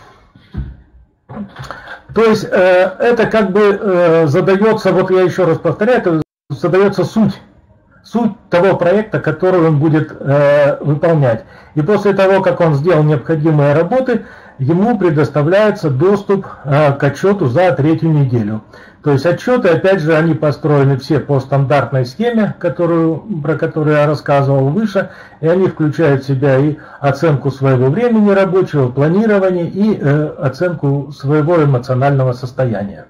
то есть э, это как бы э, задается, вот я еще раз повторяю, это задается суть. Суть того проекта, который он будет э, выполнять. И после того, как он сделал необходимые работы, ему предоставляется доступ э, к отчету за третью неделю. То есть отчеты, опять же, они построены все по стандартной схеме, которую, про которую я рассказывал выше, и они включают в себя и оценку своего времени рабочего, планирование и э, оценку своего эмоционального состояния.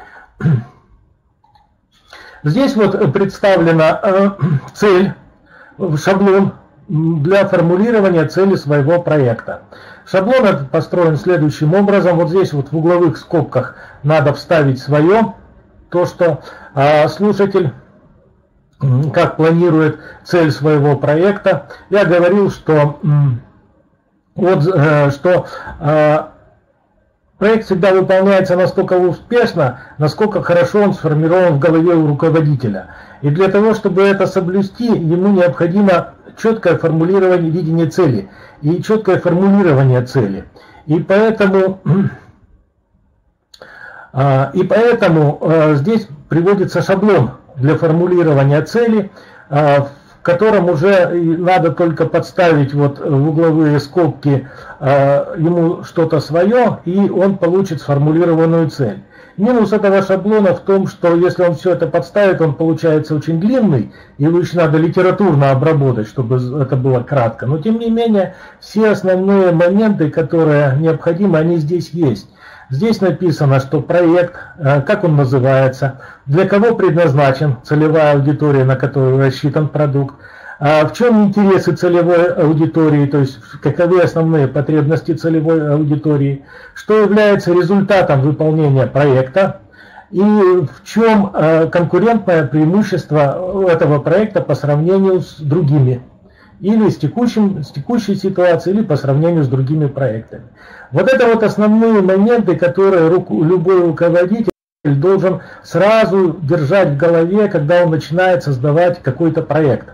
Здесь вот представлена э, цель, шаблон для формулирования цели своего проекта. Шаблон этот построен следующим образом. Вот здесь вот в угловых скобках надо вставить свое, то, что э, слушатель э, как планирует цель своего проекта. Я говорил, что, э, вот, э, что э, проект всегда выполняется настолько успешно, насколько хорошо он сформирован в голове у руководителя. И для того, чтобы это соблюсти, ему необходимо четкое формулирование видения цели и четкое формулирование цели. И поэтому, и поэтому здесь приводится шаблон для формулирования цели, в котором уже надо только подставить вот в угловые скобки э, ему что-то свое, и он получит сформулированную цель. Минус этого шаблона в том, что если он все это подставит, он получается очень длинный, и его еще надо литературно обработать, чтобы это было кратко. Но тем не менее, все основные моменты, которые необходимы, они здесь есть. Здесь написано, что проект, как он называется, для кого предназначен, целевая аудитория, на которую рассчитан продукт, в чем интересы целевой аудитории, то есть каковы основные потребности целевой аудитории, что является результатом выполнения проекта и в чем конкурентное преимущество этого проекта по сравнению с другими. Или с, текущим, с текущей ситуацией, или по сравнению с другими проектами. Вот это вот основные моменты, которые руку, любой руководитель должен сразу держать в голове, когда он начинает создавать какой-то проект.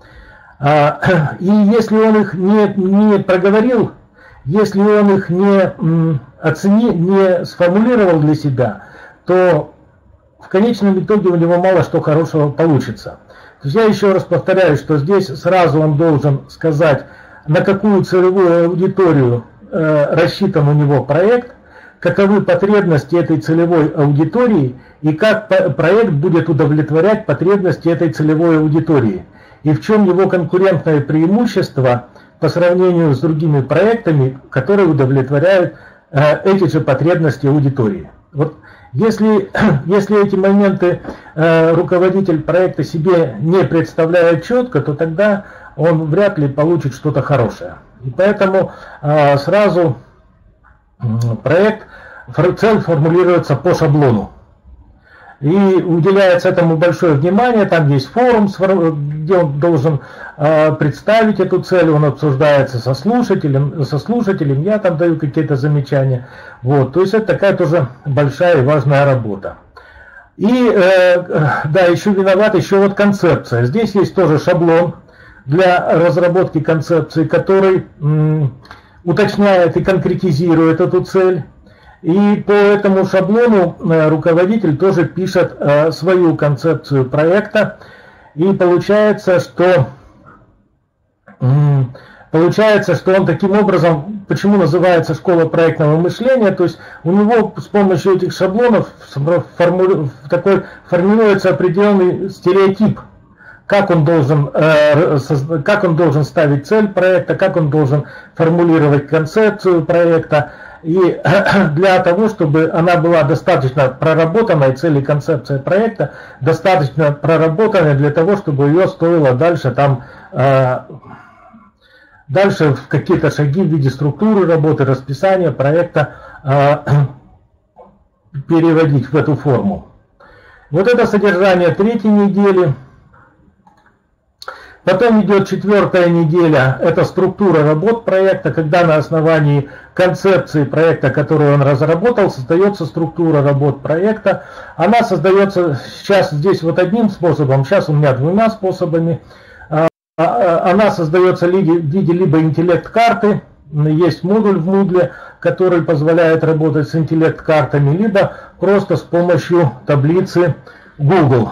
А, и если он их не, не проговорил, если он их не оценил, не сформулировал для себя, то в конечном итоге у него мало что хорошего получится. То есть я еще раз повторяю, что здесь сразу он должен сказать, на какую целевую аудиторию э, рассчитан у него проект, каковы потребности этой целевой аудитории и как по проект будет удовлетворять потребности этой целевой аудитории. И в чем его конкурентное преимущество по сравнению с другими проектами, которые удовлетворяют э, эти же потребности аудитории. Вот Если, если эти моменты э, руководитель проекта себе не представляет четко, то тогда он вряд ли получит что-то хорошее. И поэтому э, сразу э, проект, цель формулируется по шаблону. И уделяется этому большое внимание, там есть форум, где он должен э, представить эту цель, он обсуждается со слушателем, со слушателем, я там даю какие-то замечания. Вот, то есть это такая тоже большая и важная работа. И, э, да, еще виноват еще вот концепция. Здесь есть тоже шаблон для разработки концепции, который м, уточняет и конкретизирует эту цель. И по этому шаблону э, руководитель тоже пишет э, свою концепцию проекта. И получается, что м, получается, что он таким образом, почему называется школа проектного мышления, то есть у него с помощью этих шаблонов форму, такой, формируется определенный стереотип, как он должен, э, как он должен ставить цель проекта, как он должен формулировать концепцию проекта. И для того, чтобы она была достаточно проработанной, цель и концепция проекта, достаточно проработанной для того, чтобы ее стоило дальше там э, дальше в какие-то шаги в виде структуры работы, расписания проекта э, переводить в эту форму. Вот это содержание третьей недели. Потом идет четвертая неделя, это структура работ проекта, когда на основании концепции проекта, которую он разработал, создается структура работ проекта. Она создается сейчас здесь вот одним способом, сейчас у меня двумя способами. Она создается в виде либо интеллект-карты, есть модуль в Moodle, который позволяет работать с интеллект-картами, либо просто с помощью таблицы Google.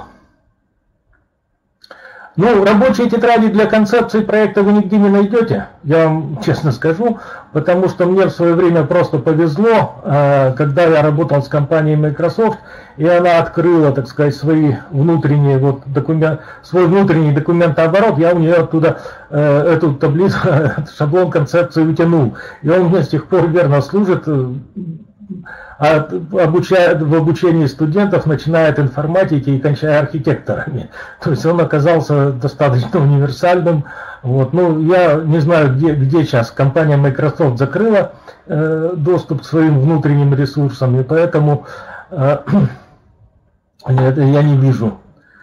Ну, рабочие тетради для концепции проекта вы нигде не найдете, я вам честно скажу, потому что мне в свое время просто повезло, когда я работал с компанией Microsoft, и она открыла, так сказать, свои внутренние, вот, документ, свой внутренний документооборот, я у нее оттуда э, эту таблицу, шаблон концепции утянул. И он мне с тех пор верно служит, а обучает, в обучении студентов, начиная от информатики и кончая архитекторами. То есть он оказался достаточно универсальным. Вот. Ну, я не знаю, где, где сейчас компания Microsoft закрыла э, доступ к своим внутренним ресурсам, и поэтому э, это я не вижу.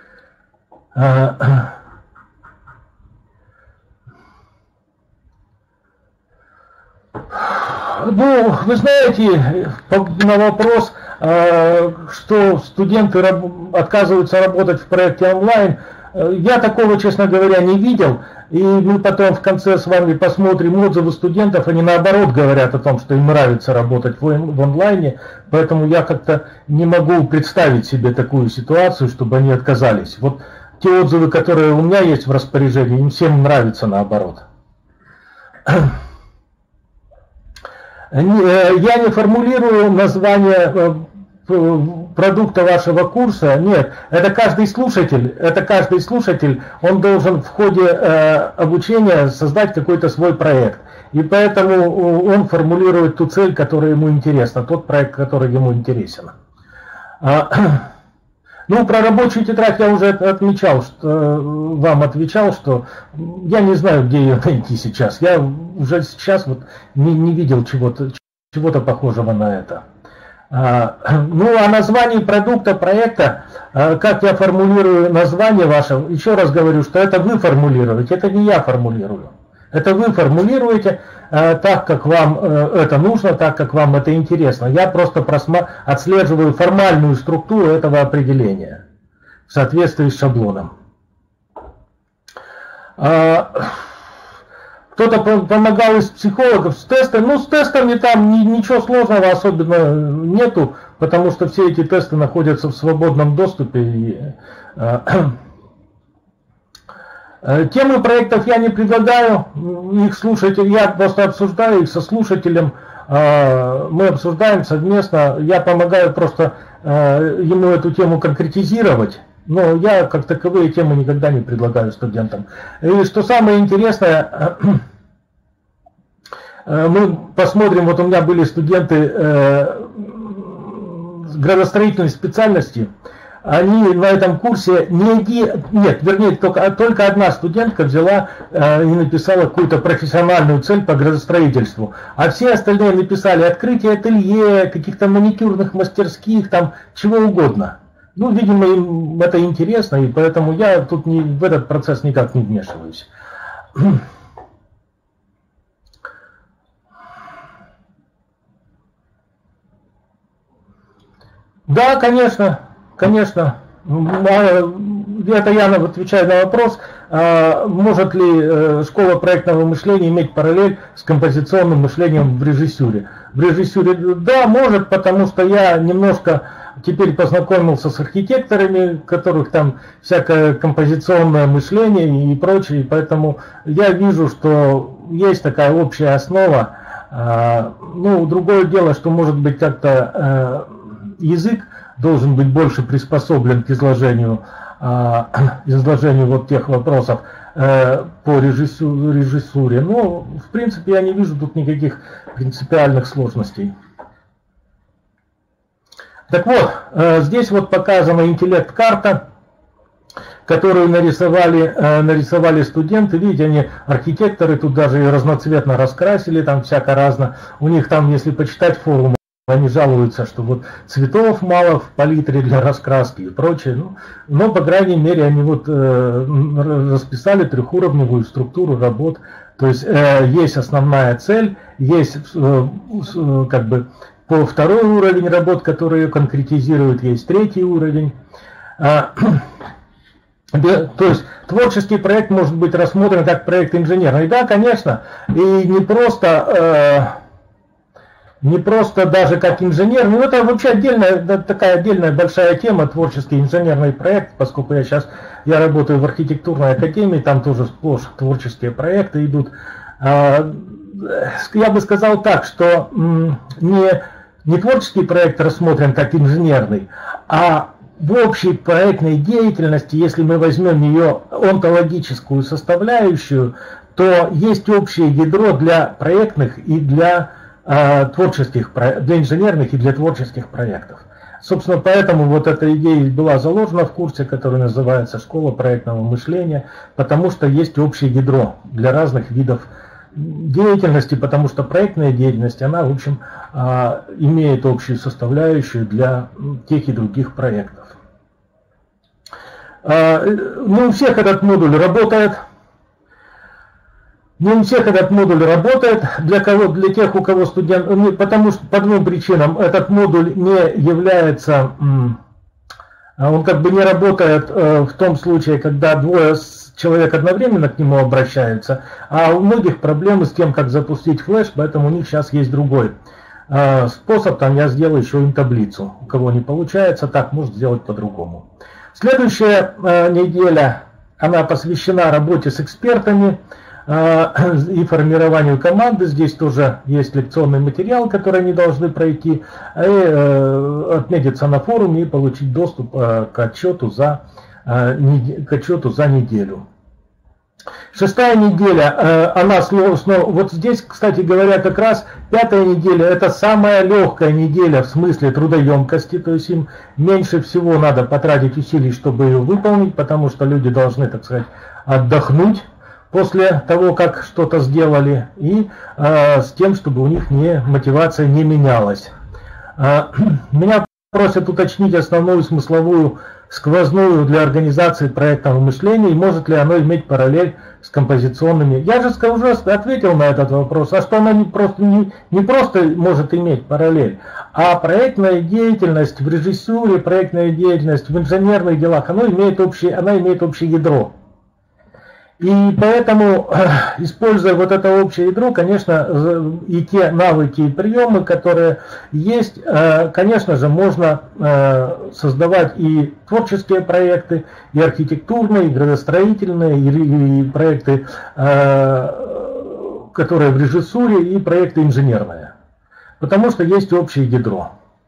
Ну, вы знаете, на вопрос, что студенты отказываются работать в проекте онлайн, я такого, честно говоря, не видел. И мы потом в конце с вами посмотрим отзывы студентов, они наоборот говорят о том, что им нравится работать в онлайне, поэтому я как-то не могу представить себе такую ситуацию, чтобы они отказались. Вот те отзывы, которые у меня есть в распоряжении, им всем нравится наоборот. Я не формулирую название продукта вашего курса, нет, это каждый слушатель, это каждый слушатель, он должен в ходе обучения создать какой-то свой проект. И поэтому он формулирует ту цель, которая ему интересна, тот проект, который ему интересен. Ну, про рабочую тетрадь я уже отмечал, что вам отвечал, что я не знаю, где ее найти сейчас. Я уже сейчас вот не, не видел чего-то чего-то похожего на это. А, ну, о названии продукта, проекта, а, как я формулирую название ваше, еще раз говорю, что это вы формулируете, это не я формулирую. Это вы формулируете э, так, как вам э, это нужно, так, как вам это интересно. Я просто просма... отслеживаю формальную структуру этого определения в соответствии с шаблоном. А, кто-то помогал из психологов с тестами. Ну, с тестами там ни, ничего сложного особенно нету, потому что все эти тесты находятся в свободном доступе. И, э, темы проектов я не предлагаю, их слушать, я просто обсуждаю их со слушателем, мы обсуждаем совместно, я помогаю просто ему эту тему конкретизировать, но я как таковые темы никогда не предлагаю студентам. И что самое интересное, мы посмотрим, вот у меня были студенты градостроительной специальности, они на этом курсе не один, нет, вернее, только, только одна студентка взяла э, и написала какую-то профессиональную цель по градостроительству, а все остальные написали открытие ателье, каких-то маникюрных мастерских, там чего угодно. Ну, видимо, им это интересно, и поэтому я тут не, в этот процесс никак не вмешиваюсь. Да, конечно. Конечно, Это я отвечаю на вопрос, может ли школа проектного мышления иметь параллель с композиционным мышлением в режиссуре. В режиссуре, да, может, потому что я немножко теперь познакомился с архитекторами, у которых там всякое композиционное мышление и прочее, поэтому я вижу, что есть такая общая основа. Ну, другое дело, что может быть как-то язык должен быть больше приспособлен к изложению, изложению вот тех вопросов по режиссуре. Но, в принципе, я не вижу тут никаких принципиальных сложностей. Так вот, здесь вот показана интеллект-карта, которую нарисовали, нарисовали студенты. Видите, они архитекторы, тут даже и разноцветно раскрасили, там всяко разно. У них там, если почитать форум, они жалуются, что вот цветов мало в палитре для раскраски и прочее. Ну, но, по крайней мере, они вот э, расписали трехуровневую структуру работ. То есть э, есть основная цель, есть э, э, как бы по второй уровень работ, которые ее конкретизируют, есть третий уровень. А, то есть творческий проект может быть рассмотрен как проект инженерный. Да, конечно, и не просто... Э, Не просто даже как инженер, ну это вообще отдельная, такая отдельная большая тема, творческий инженерный проект, поскольку я сейчас, я работаю в архитектурной академии, там тоже сплошь творческие проекты идут. Я бы сказал так, что не, не творческий проект рассмотрен как инженерный, а в общей проектной деятельности, если мы возьмем ее онтологическую составляющую, то есть общее ядро для проектных и для творческих, для инженерных и для творческих проектов. Собственно, поэтому вот эта идея была заложена в курсе, который называется «Школа проектного мышления», потому что есть общее ядро для разных видов деятельности, потому что проектная деятельность, она, в общем, имеет общую составляющую для тех и других проектов. Не у всех этот модуль работает. Не у всех этот модуль работает, для кого, для тех, у кого студент, потому что по двум причинам этот модуль не является, он как бы не работает в том случае, когда двое человек одновременно к нему обращаются, а у многих проблемы с тем, как запустить флеш, поэтому у них сейчас есть другой способ, там я сделаю еще им таблицу. У кого не получается, так может сделать по-другому. Следующая неделя, она посвящена работе с экспертами и формированию команды. Здесь тоже есть лекционный материал, который они должны пройти, и отметиться на форуме и получить доступ к отчету за, к отчету за неделю. Шестая неделя, она снова, вот здесь, кстати говоря, как раз пятая неделя, это самая легкая неделя в смысле трудоемкости, то есть им меньше всего надо потратить усилий, чтобы ее выполнить, потому что люди должны, так сказать, отдохнуть после того, как что-то сделали, и э, с тем, чтобы у них не, мотивация не менялась. Э, меня просят уточнить основную смысловую сквозную для организации проектного мышления, и может ли оно иметь параллель с композиционными. Я же уже ответил на этот вопрос, а что она не просто, не, не просто может иметь параллель, а проектная деятельность в режиссуре, проектная деятельность в инженерных делах, она имеет общее, она имеет общее ядро. И поэтому, используя вот это общее ядро, конечно, и те навыки и приемы, которые есть, конечно же, можно создавать и творческие проекты, и архитектурные, и градостроительные, и проекты, которые в режиссуре, и проекты инженерные. Потому что есть общее ядро.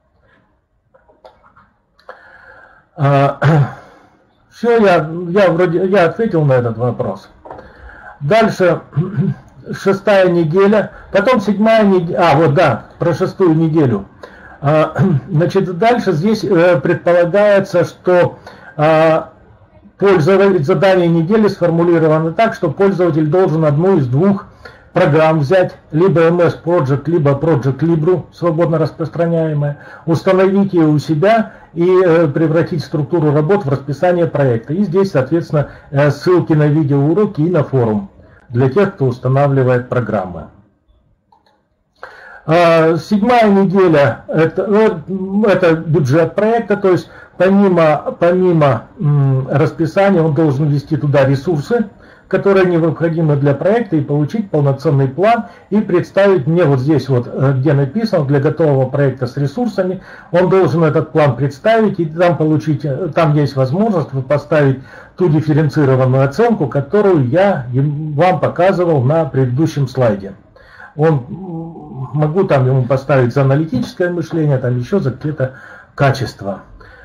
Все, я, я вроде я ответил на этот вопрос. Дальше шестая неделя, потом седьмая неделя, а вот да, про шестую неделю. Значит, дальше здесь предполагается, что пользователь, задание недели сформулировано так, что пользователь должен одну из двух программ взять, либо эм эс Project, либо Project Libre, свободно распространяемая, установить ее у себя и э, превратить структуру работ в расписание проекта. И здесь, соответственно, э, ссылки на видеоуроки и на форум для тех, кто устанавливает программы. Седьмая неделя это, это бюджет проекта, то есть помимо, помимо расписания он должен ввести туда ресурсы, которые необходимы для проекта, и получить полноценный план и представить мне вот здесь вот, где написано, для готового проекта с ресурсами, он должен этот план представить и там получить, там есть возможность поставить ту дифференцированную оценку, которую я вам показывал на предыдущем слайде. Он, могу там ему поставить за аналитическое мышление, там еще за какие-то качества.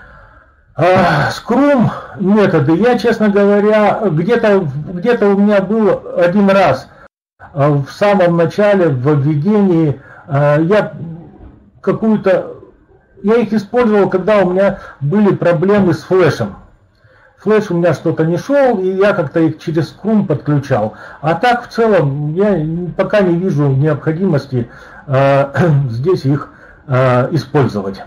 Скрум методы, я, честно говоря, где-то где-то у меня был один раз в самом начале, в введении, я какую-то, я их использовал, когда у меня были проблемы с флешем. Флеш у меня что-то не шел, и я как-то их через Scrum подключал. А так, в целом, я пока не вижу необходимости э, здесь их э, использовать.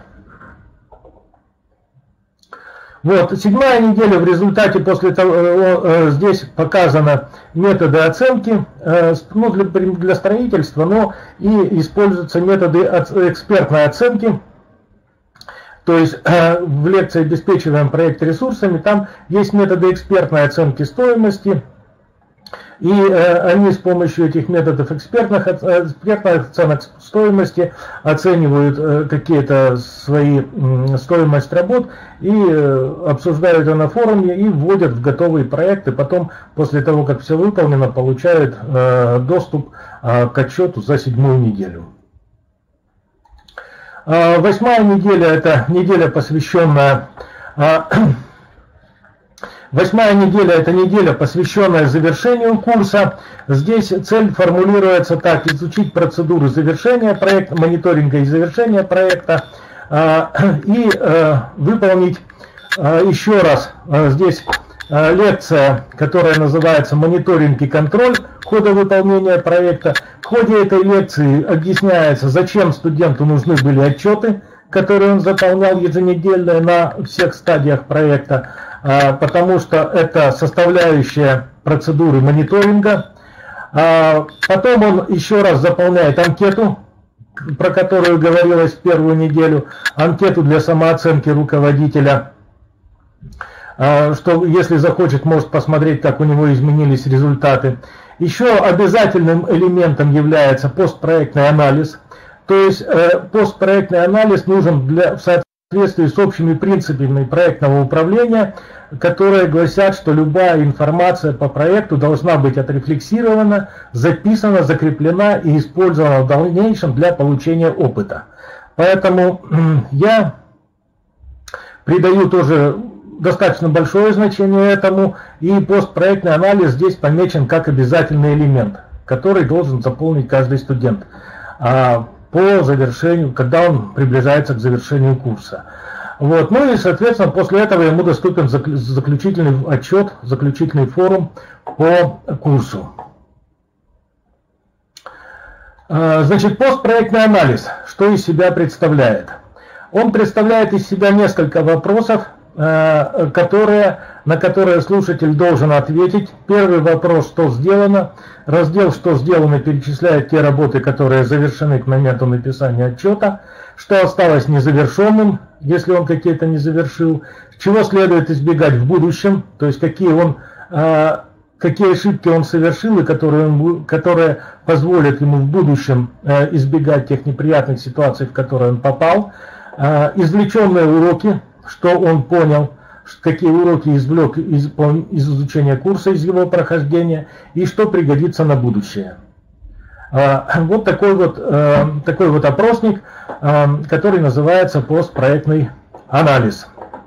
Вот, седьмая неделя, в результате после того, э, здесь показаны методы оценки, э, ну, для, для строительства, но и используются методы экспертной оценки. То есть э, в лекции «Обеспечиваем проект ресурсами» там есть методы экспертной оценки стоимости, и э, они с помощью этих методов экспертных, экспертных оценок стоимости оценивают э, какие-то свои э, стоимость работ и э, обсуждают это на форуме и вводят в готовый проект, и потом, после того, как все выполнено, получают э, доступ э, к отчету за седьмую неделю. Восьмая неделя – это неделя, посвященная Восьмая неделя – это неделя, посвященная завершению курса. Здесь цель формулируется так: изучить процедуру завершения проекта, мониторинга и завершения проекта, и выполнить еще раз здесь лекция, которая называется «Мониторинг и контроль хода выполнения проекта». В ходе этой лекции объясняется, зачем студенту нужны были отчеты, которые он заполнял еженедельно на всех стадиях проекта, потому что это составляющая процедуры мониторинга. Потом он еще раз заполняет анкету, про которую говорилось в первую неделю, анкету для самооценки руководителя, что, если захочет, может посмотреть, как у него изменились результаты. Еще обязательным элементом является постпроектный анализ. То есть э, постпроектный анализ нужен для, в соответствии с общими принципами проектного управления, которые гласят, что любая информация по проекту должна быть отрефлексирована, записана, закреплена и использована в дальнейшем для получения опыта. Поэтому э, я придаю тоже достаточно большое значение этому, и постпроектный анализ здесь помечен как обязательный элемент, который должен заполнить каждый студент а, по завершению, когда он приближается к завершению курса. Вот. Ну и, соответственно, после этого ему доступен заключительный отчет, заключительный форум по курсу. А, значит, постпроектный анализ, что из себя представляет? Он представляет из себя несколько вопросов, Которые, на которые слушатель должен ответить. Первый вопрос: что сделано. Раздел «Что сделано» перечисляет те работы, которые завершены к моменту написания отчета. Что осталось незавершенным, если он какие-то не завершил. Чего следует избегать в будущем, то есть какие, он, какие ошибки он совершил, и которые, он, которые позволят ему в будущем избегать тех неприятных ситуаций, в которые он попал. Извлеченные уроки, что он понял, какие уроки извлек из, из изучения курса, из его прохождения, и что пригодится на будущее. Вот такой вот, такой вот опросник, который называется постпроектный анализ.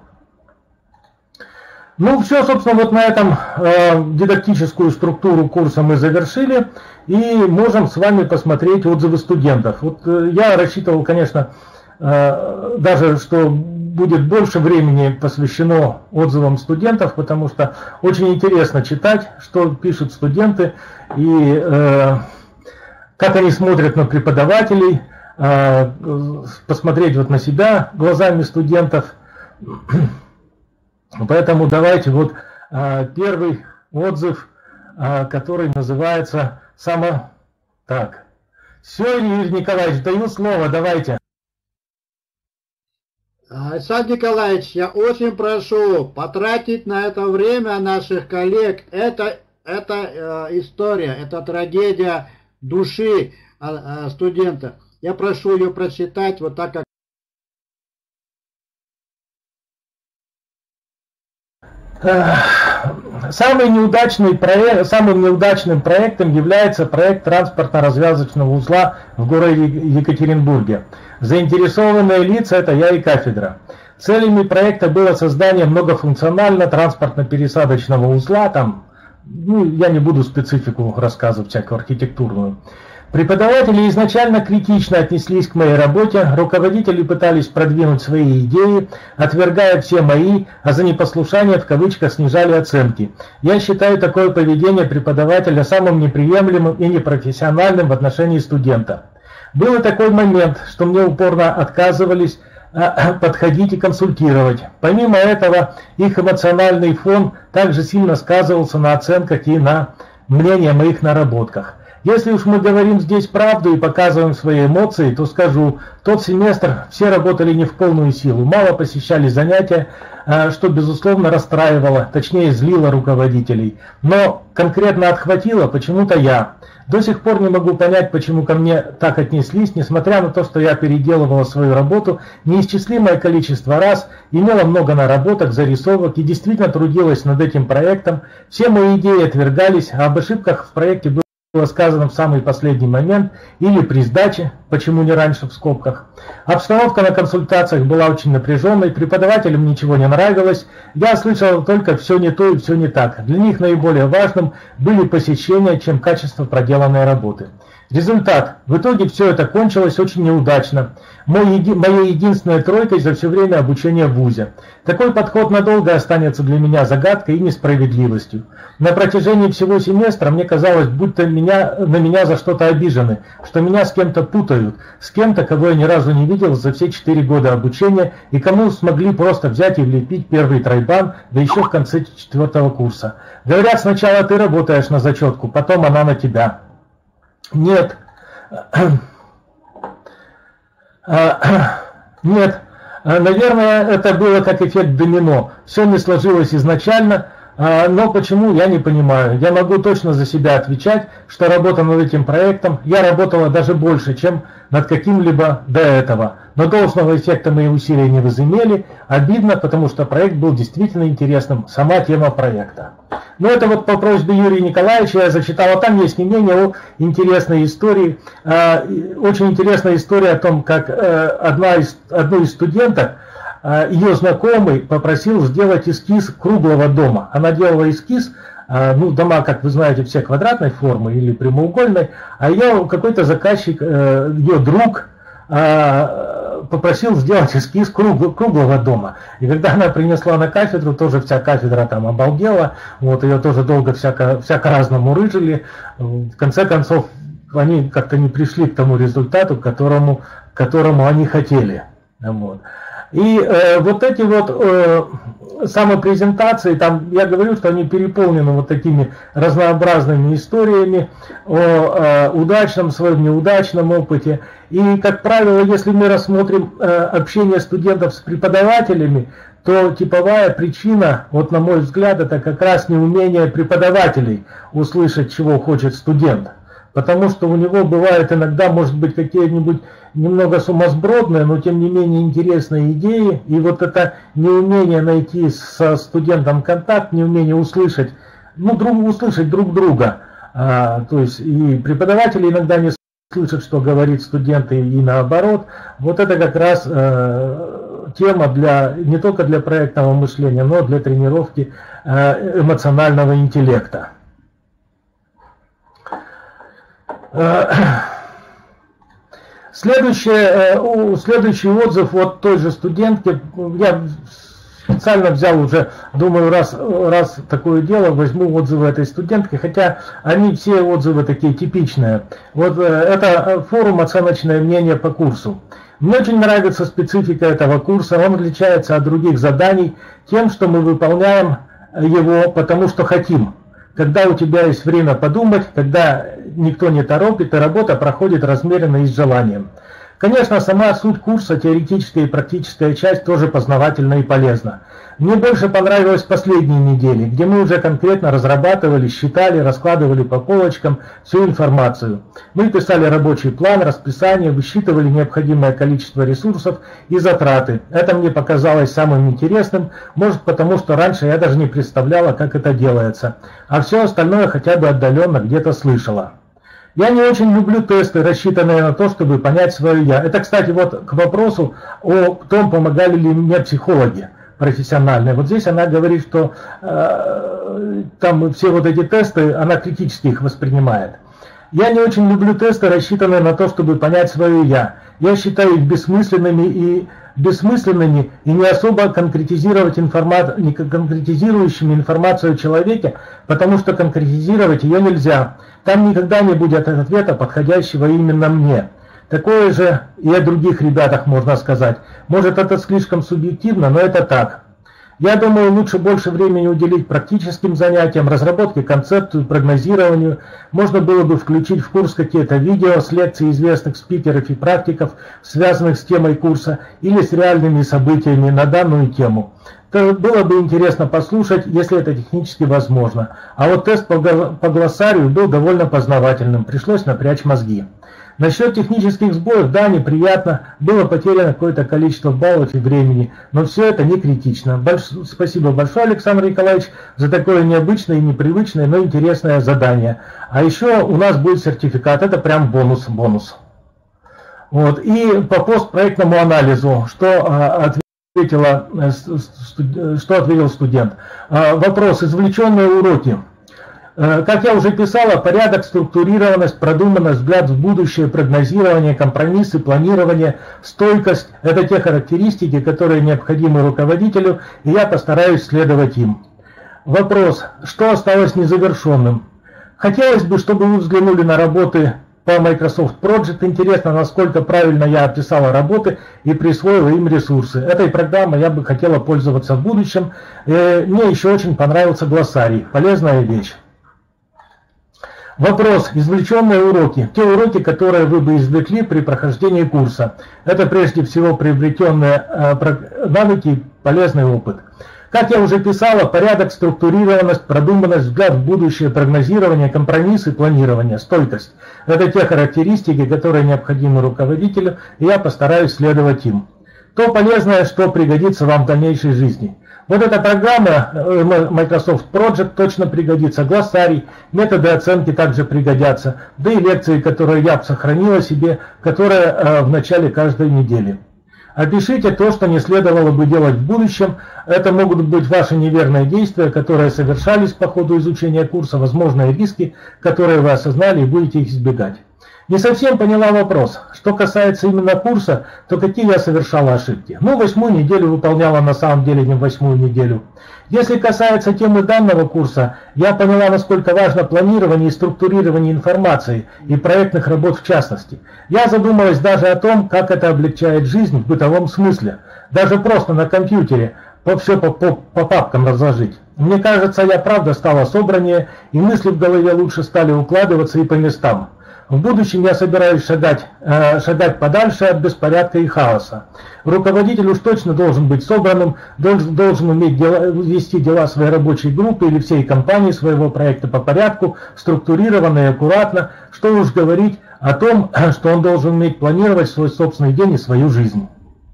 Ну, все, собственно, вот на этом дидактическую структуру курса мы завершили, и можем с вами посмотреть отзывы студентов. Вот я рассчитывал, конечно, даже что будет больше времени посвящено отзывам студентов, потому что очень интересно читать, что пишут студенты, и э, как они смотрят на преподавателей, э, посмотреть вот на себя глазами студентов. Поэтому давайте вот э, первый отзыв, э, который называется само... так, Все, Юрий Николаевич, даю слово, давайте. Александр Николаевич, я очень прошу потратить на это время наших коллег. Это, это э, история, это трагедия души э, студентов. Я прошу ее прочитать вот так, как... Самый неудачный проект, самым неудачным проектом является проект транспортно-развязочного узла в городе Екатеринбурге. Заинтересованные лица – это я и кафедра. Целями проекта было создание многофункционального транспортно-пересадочного узла, там, ну, я не буду специфику рассказывать, всякую архитектурную. Преподаватели изначально критично отнеслись к моей работе, руководители пытались продвинуть свои идеи, отвергая все мои, а за непослушание в кавычках снижали оценки. Я считаю такое поведение преподавателя самым неприемлемым и непрофессиональным в отношении студента. Был и такой момент, что мне упорно отказывались подходить и консультировать. Помимо этого, их эмоциональный фон также сильно сказывался на оценках и на мнении о моих наработках. Если уж мы говорим здесь правду и показываем свои эмоции, то скажу, тот семестр все работали не в полную силу, мало посещали занятия, что безусловно расстраивало, точнее злило руководителей. Но конкретно отхватило почему-то я. До сих пор не могу понять, почему ко мне так отнеслись, несмотря на то, что я переделывала свою работу неисчислимое количество раз, имела много наработок, зарисовок и действительно трудилась над этим проектом. Все мои идеи отвергались, а об ошибках в проекте было было сказано в самый последний момент или при сдаче, почему не раньше в скобках. Обстановка на консультациях была очень напряженной, преподавателям ничего не нравилось, я слышал только все не то и все не так. Для них наиболее важным были посещения, чем качество проделанной работы. Результат. В итоге все это кончилось очень неудачно. Мой еди... Моей единственной тройкой за все время обучения в вузе. Такой подход надолго останется для меня загадкой и несправедливостью. На протяжении всего семестра мне казалось, будто меня... на меня за что-то обижены, что меня с кем-то путают, с кем-то, кого я ни разу не видел за все четыре года обучения и кому смогли просто взять и влепить первый тройбан, да еще в конце четвертого курса. Говорят, сначала ты работаешь на зачетку, потом она на тебя. Нет, нет, наверное, это было как эффект домино. Все не сложилось изначально, но почему, я не понимаю. Я могу точно за себя отвечать, что работа над этим проектом, я работала даже больше, чем над каким-либо до этого. Но должного эффекта мои усилия не возымели. Обидно, потому что проект был действительно интересным, сама тема проекта. Но это вот по просьбе Юрия Николаевича я зачитал, а там есть не менее о интересной истории. Очень интересная история о том, как одна из, одну из студенток, ее знакомый попросил сделать эскиз круглого дома. Она делала эскиз, ну, дома, как вы знаете, все квадратной формы или прямоугольной, а ее какой-то заказчик, ее друг, попросил сделать эскиз круглого дома. И когда она принесла на кафедру, тоже вся кафедра там обалдела, вот ее тоже долго всяко, всяко разному рыжили. В конце концов, они как-то не пришли к тому результату, к которому, к которому они хотели. Вот. И э, вот эти вот э, самопрезентации, там я говорю, что они переполнены вот такими разнообразными историями о э, удачном, своем неудачном опыте. И, как правило, если мы рассмотрим э, общение студентов с преподавателями, то типовая причина, вот на мой взгляд, это как раз неумение преподавателей услышать, чего хочет студент. Потому что у него бывает иногда, может быть, какие-нибудь немного сумасбродные, но тем не менее интересные идеи. И вот это неумение найти со студентом контакт, неумение услышать, ну, друг, услышать друг друга. А, то есть и преподаватели иногда не слышат, что говорит студент, и, и наоборот. Вот это как раз э, тема для, не только для проектного мышления, но для тренировки э, эмоционального интеллекта. Следующий, следующий отзыв от той же студентки, я специально взял уже, думаю, раз, раз такое дело, возьму отзывы этой студентки, хотя они все отзывы такие типичные. Вот это форум «Оценочное мнение по курсу». Мне очень нравится специфика этого курса, он отличается от других заданий тем, что мы выполняем его потому, что хотим. когда у тебя есть время подумать, когда никто не торопит, и работа проходит размеренно и с желанием. Конечно, сама суть курса, теоретическая и практическая часть, тоже познавательна и полезна. Мне больше понравилось последние недели, где мы уже конкретно разрабатывали, считали, раскладывали по полочкам всю информацию. Мы писали рабочий план, расписание, высчитывали необходимое количество ресурсов и затраты. Это мне показалось самым интересным, может потому, что раньше я даже не представляла, как это делается, а все остальное хотя бы отдаленно где-то слышала. Я не очень люблю тесты, рассчитанные на то, чтобы понять свое «я». Это, кстати, вот к вопросу о том, помогали ли мне психологи профессиональные. Вот здесь она говорит, что э, там все вот эти тесты, она критически их воспринимает. Я не очень люблю тесты, рассчитанные на то, чтобы понять свое «я». Я считаю их бессмысленными и бессмысленными и не особо конкретизировать информа... не конкретизирующими информацию о человеке, потому что конкретизировать ее нельзя. Там никогда не будет ответа, подходящего именно мне. Такое же и о других ребятах можно сказать. Может, это слишком субъективно, но это так. Я думаю, лучше больше времени уделить практическим занятиям, разработке концепции, прогнозированию. Можно было бы включить в курс какие-то видео с лекций известных спикеров и практиков, связанных с темой курса или с реальными событиями на данную тему. Это было бы интересно послушать, если это технически возможно. А вот тест по глоссарию был довольно познавательным, пришлось напрячь мозги. Насчет технических сбоев, да, неприятно, было потеряно какое-то количество баллов и времени, но все это не критично. Больш... Спасибо большое, Александр Николаевич, за такое необычное, непривычное, но интересное задание. А еще у нас будет сертификат, это прям бонус, бонус. Вот. И по постпроектному анализу, что ответила, что ответил студент. Вопрос, извлеченные уроки. Как я уже писала, порядок, структурированность, продуманность, взгляд в будущее, прогнозирование, компромиссы, планирование, стойкость – это те характеристики, которые необходимы руководителю, и я постараюсь следовать им. Вопрос, что осталось незавершенным? Хотелось бы, чтобы вы взглянули на работы по Microsoft Project. Интересно, насколько правильно я описала работы и присвоила им ресурсы. Этой программой я бы хотела пользоваться в будущем. Мне еще очень понравился глоссарий. Полезная вещь. Вопрос. Извлеченные уроки. Те уроки, которые вы бы извлекли при прохождении курса. Это прежде всего приобретенные навыки и полезный опыт. Как я уже писала, порядок, структурированность, продуманность, взгляд в будущее, прогнозирование, компромиссы, планирование, стойкость. Это те характеристики, которые необходимы руководителю, и я постараюсь следовать им. То полезное, что пригодится вам в дальнейшей жизни. Вот эта программа Microsoft Project точно пригодится, глоссарий, методы оценки также пригодятся, да и лекции, которые я сохранила себе, которые в начале каждой недели. Опишите то, что не следовало бы делать в будущем. Это могут быть ваши неверные действия, которые совершались по ходу изучения курса, возможные риски, которые вы осознали и будете их избегать. Не совсем поняла вопрос. Что касается именно курса, то какие я совершала ошибки? Ну, восьмую неделю выполняла на самом деле не восьмую неделю. Если касается темы данного курса, я поняла, насколько важно планирование и структурирование информации и проектных работ в частности. Я задумалась даже о том, как это облегчает жизнь в бытовом смысле. Даже просто на компьютере по, все по, по, по папкам разложить. Мне кажется, я правда стала собраннее, и мысли в голове лучше стали укладываться и по местам. В будущем я собираюсь шагать, э, шагать подальше от беспорядка и хаоса. Руководитель уж точно должен быть собранным, должен, должен уметь дела, вести дела своей рабочей группы или всей компании, своего проекта по порядку, структурированно и аккуратно. Что уж говорить о том, что он должен уметь планировать свой собственный день и свою жизнь.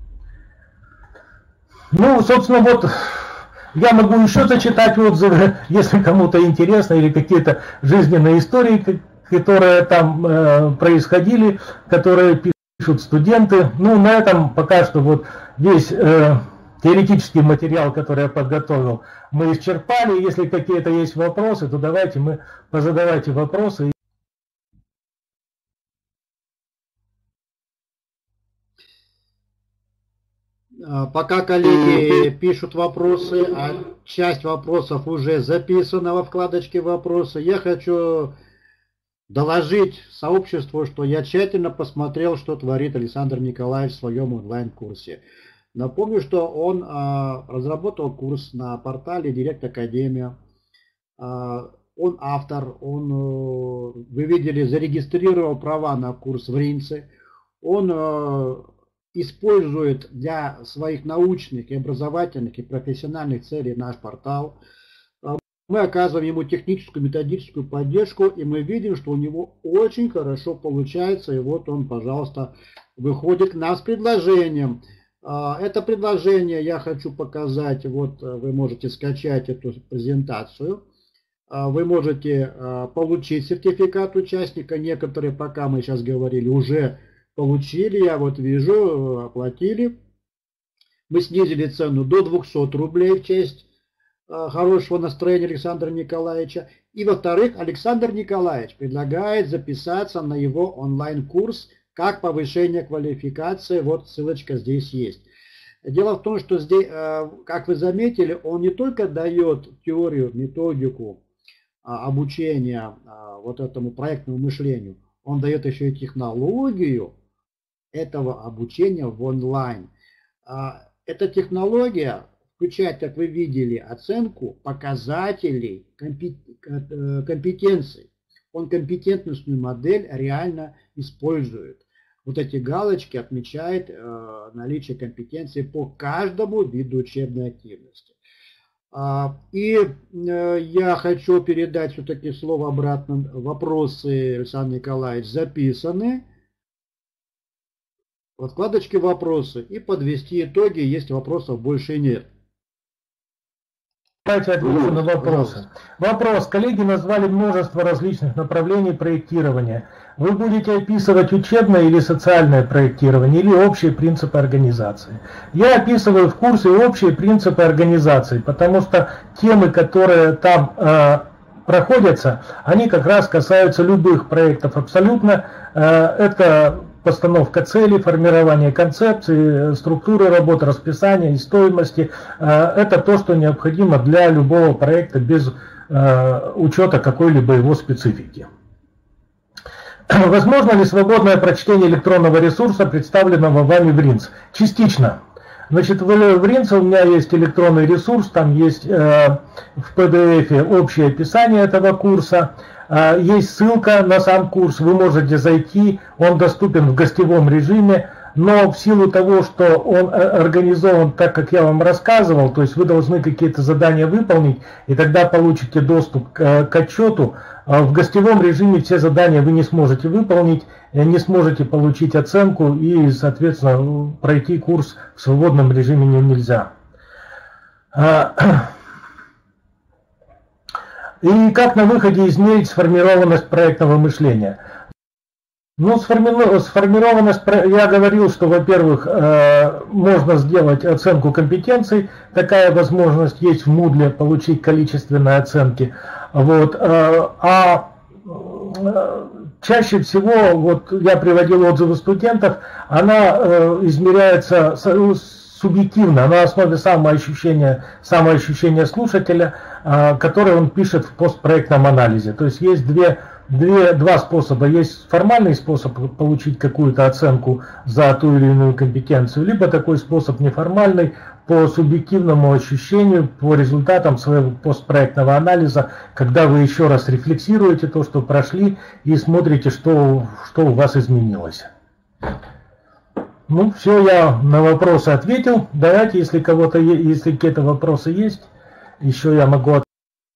Ну, собственно, вот... Я могу еще зачитать отзывы, если кому-то интересно, или какие-то жизненные истории, которые там э, происходили, которые пишут студенты. Ну, на этом пока что вот весь э, теоретический материал, который я подготовил, мы исчерпали. Если какие-то есть вопросы, то давайте мы позадавайте вопросы. Пока коллеги пишут вопросы, а часть вопросов уже записана во вкладочке «Вопросы», я хочу доложить сообществу, что я тщательно посмотрел, что творит Александр Николаевич в своем онлайн-курсе. Напомню, что он а, разработал курс на портале Директ Академия. А, он автор, он, вы видели, зарегистрировал права на курс в Ринце, он использует для своих научных, и образовательных, и профессиональных целей наш портал. Мы оказываем ему техническую, методическую поддержку, и мы видим, что у него очень хорошо получается, и вот он, пожалуйста, выходит к нам с предложением. Это предложение я хочу показать, вот вы можете скачать эту презентацию, вы можете получить сертификат участника, некоторые, пока мы сейчас говорили, уже получили, я вот вижу, оплатили. Мы снизили цену до двухсот рублей в честь хорошего настроения Александра Николаевича. И во-вторых, Александр Николаевич предлагает записаться на его онлайн-курс «Как повышение квалификации». Вот ссылочка здесь есть. Дело в том, что здесь, как вы заметили, он не только дает теорию, методику обучения вот этому проектному мышлению, он дает еще и технологию этого обучения в онлайн. Эта технология включает, как вы видели, оценку показателей компетенций. Он компетентностную модель реально использует. Вот эти галочки отмечают наличие компетенции по каждому виду учебной активности. И я хочу передать все-таки слово обратно. Вопросы, Александр Николаевич, записаны. В вкладочке «Вопросы» и подвести итоги, если вопросов больше нет. Давайте отвечу на вопросы. Вопрос. Коллеги назвали множество различных направлений проектирования. Вы будете описывать учебное или социальное проектирование, или общие принципы организации? Я описываю в курсе общие принципы организации, потому что темы, которые там э, проходятся, они как раз касаются любых проектов абсолютно. Э, это постановка целей, формирование концепции, структуры работы, расписания и стоимости. Это то, что необходимо для любого проекта без учета какой-либо его специфики. Возможно ли свободное прочтение электронного ресурса, представленного вами в Ринц? Частично. Значит, в Ринце у меня есть электронный ресурс, там есть в пи ди эф общее описание этого курса. Есть ссылка на сам курс, вы можете зайти, он доступен в гостевом режиме, но в силу того, что он организован так, как я вам рассказывал, то есть вы должны какие-то задания выполнить, и тогда получите доступ к, к отчету, в гостевом режиме все задания вы не сможете выполнить, не сможете получить оценку и, соответственно, пройти курс в свободном режиме нельзя. И как на выходе измерить сформированность проектного мышления? Ну, сформированность, я говорил, что, во-первых, можно сделать оценку компетенций, такая возможность есть в Moodle, получить количественные оценки. Вот. А чаще всего, вот я приводил отзывы студентов, она измеряется субъективно, на основе самоощущения, самоощущения слушателя, который он пишет в постпроектном анализе. То есть есть две, две, два способа. Есть формальный способ получить какую-то оценку за ту или иную компетенцию, либо такой способ неформальный, по субъективному ощущению, по результатам своего постпроектного анализа, когда вы еще раз рефлексируете то, что прошли, и смотрите, что, что у вас изменилось. Ну, все, я на вопросы ответил. Давайте, если кого-то, если какие-то вопросы есть, еще я могу ответить.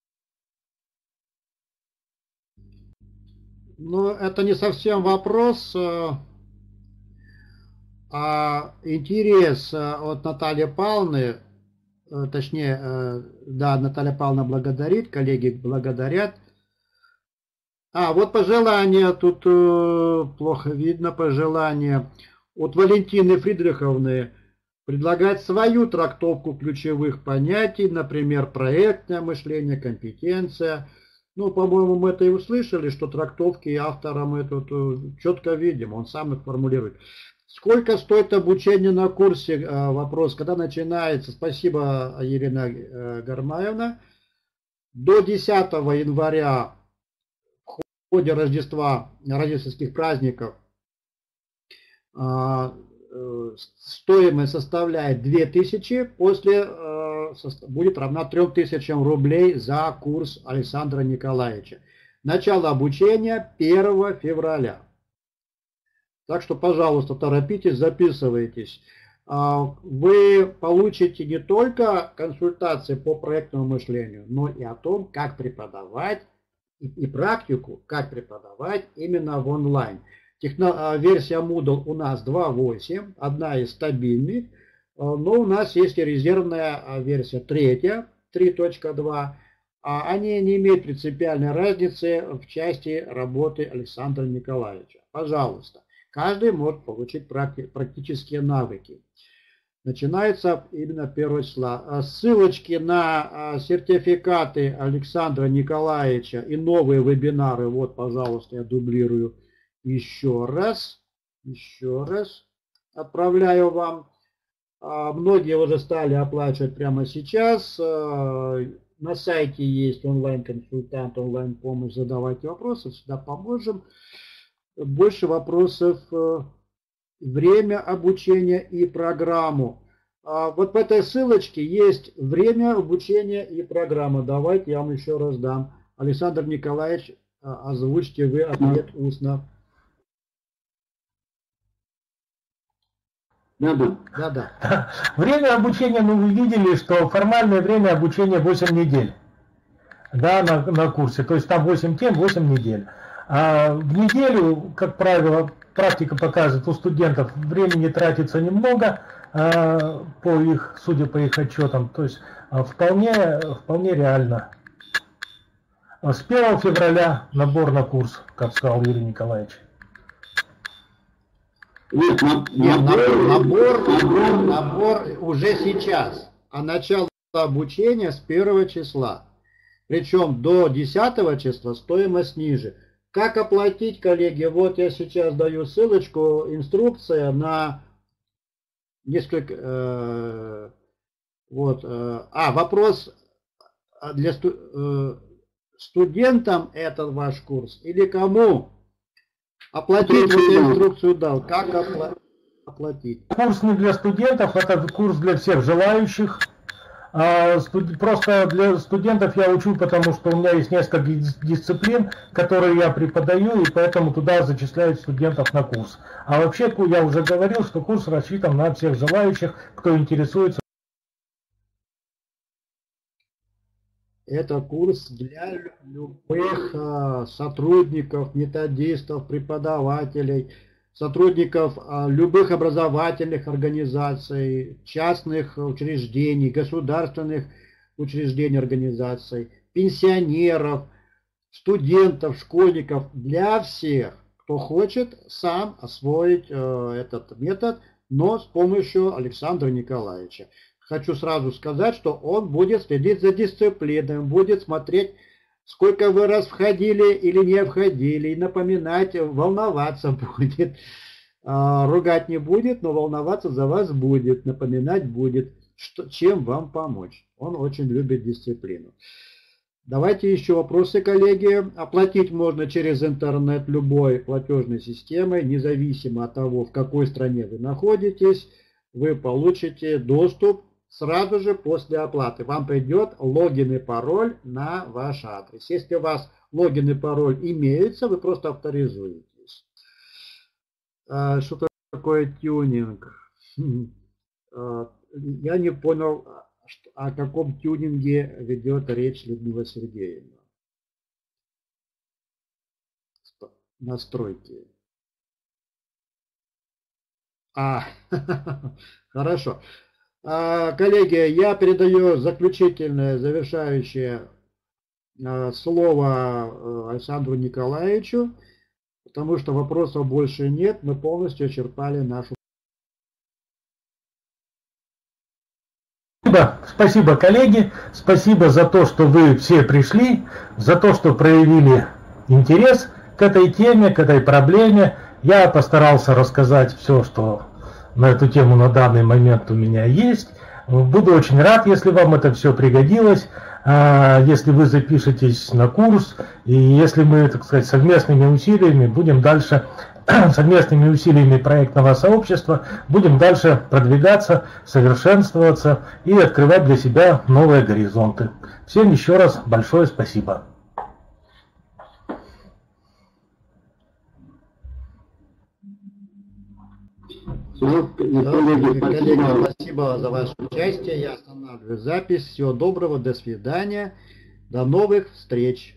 Ну, это не совсем вопрос, а интерес от Натальи Павловны, точнее, да, Наталья Павловна благодарит, коллеги благодарят. А, вот пожелание, тут плохо видно пожелание. От Валентины Фридриховны предлагать свою трактовку ключевых понятий, например, проектное мышление, компетенция. Ну, по-моему, мы это и услышали, что трактовки автора мы тут четко видим, он сам их формулирует. Сколько стоит обучение на курсе? Вопрос, когда начинается? Спасибо, Елена Гармаевна. До десятого января в ходе Рождества, рождественских праздников, стоимость составляет две тысячи, после будет равна трем тысячам рублей за курс Александра Николаевича. Начало обучения первого февраля. Так что, пожалуйста, торопитесь, записывайтесь. Вы получите не только консультации по проектному мышлению, но и о том, как преподавать, и практику, как преподавать именно в онлайн. Техно, версия Moodle у нас два точка восемь, одна из стабильных, но у нас есть и резервная версия третья, три точка два. Они не имеют принципиальной разницы в части работы Александра Николаевича. Пожалуйста, каждый может получить практические навыки. Начинается именно первого числа. Ссылочки на сертификаты Александра Николаевича и новые вебинары, вот, пожалуйста, я дублирую еще раз. Еще раз отправляю вам. Многие уже стали оплачивать прямо сейчас. На сайте есть онлайн-консультант, онлайн-помощь. Задавайте вопросы, всегда поможем. Больше вопросов. Время обучения и программу. Вот в этой ссылочке есть время обучения и программа. Давайте я вам еще раз дам. Александр Николаевич, озвучьте вы ответ устно. Да, да. Да, да. Время обучения, ну, вы видели, что формальное время обучения восемь недель. Да, на, на курсе. То есть там восемь тем, восемь недель. А в неделю, как правило, практика показывает, у студентов времени тратится немного, а, по их, судя по их отчетам. То есть а, вполне, вполне реально. С первого февраля набор на курс, как сказал Юрий Николаевич. Нет, набор, набор, набор, набор уже сейчас, а начало обучения с первого числа. Причем до десятого числа стоимость ниже. Как оплатить, коллеги? Вот я сейчас даю ссылочку, инструкция на несколько... Э, вот, э, а, вопрос для сту, э, студентам этот ваш курс или кому? Оплатить, вот я инструкцию дал. Как опла оплатить? Курс не для студентов, это курс для всех желающих. Просто для студентов я учу, потому что у меня есть несколько дисциплин, которые я преподаю, и поэтому туда зачисляют студентов на курс. А вообще, я уже говорил, что курс рассчитан на всех желающих, кто интересуется. Это курс для любых сотрудников, методистов, преподавателей, сотрудников любых образовательных организаций, частных учреждений, государственных учреждений, организаций, пенсионеров, студентов, школьников, для всех, кто хочет сам освоить этот метод, но с помощью Александра Николаевича. Хочу сразу сказать, что он будет следить за дисциплиной, будет смотреть, сколько вы раз входили или не входили, и напоминать, волноваться будет. Ругать не будет, но волноваться за вас будет, напоминать будет, что, чем вам помочь. Он очень любит дисциплину. Давайте еще вопросы, коллеги. Оплатить можно через интернет любой платежной системой, независимо от того, в какой стране вы находитесь. Вы получите доступ сразу же после оплаты. Вам придет логин и пароль на ваш адрес. Если у вас логин и пароль имеются, вы просто авторизуетесь. Что такое тюнинг? Я не понял, о каком тюнинге ведет речь Людмила Сергеевна. Настройки. А, хорошо. Коллеги, я передаю заключительное, завершающее слово Александру Николаевичу, потому что вопросов больше нет, мы полностью исчерпали нашу. Спасибо, спасибо, коллеги, спасибо за то, что вы все пришли, за то, что проявили интерес к этой теме, к этой проблеме. Я постарался рассказать все, что на эту тему на данный момент у меня есть. Буду очень рад, если вам это все пригодилось, если вы запишетесь на курс, и если мы, так сказать, совместными усилиями будем дальше совместными усилиями проектного сообщества будем дальше продвигаться, совершенствоваться и открывать для себя новые горизонты. Всем еще раз большое спасибо. Все, коллеги, коллеги, спасибо за ваше участие. Я останавливаю запись. Всего доброго, до свидания, до новых встреч.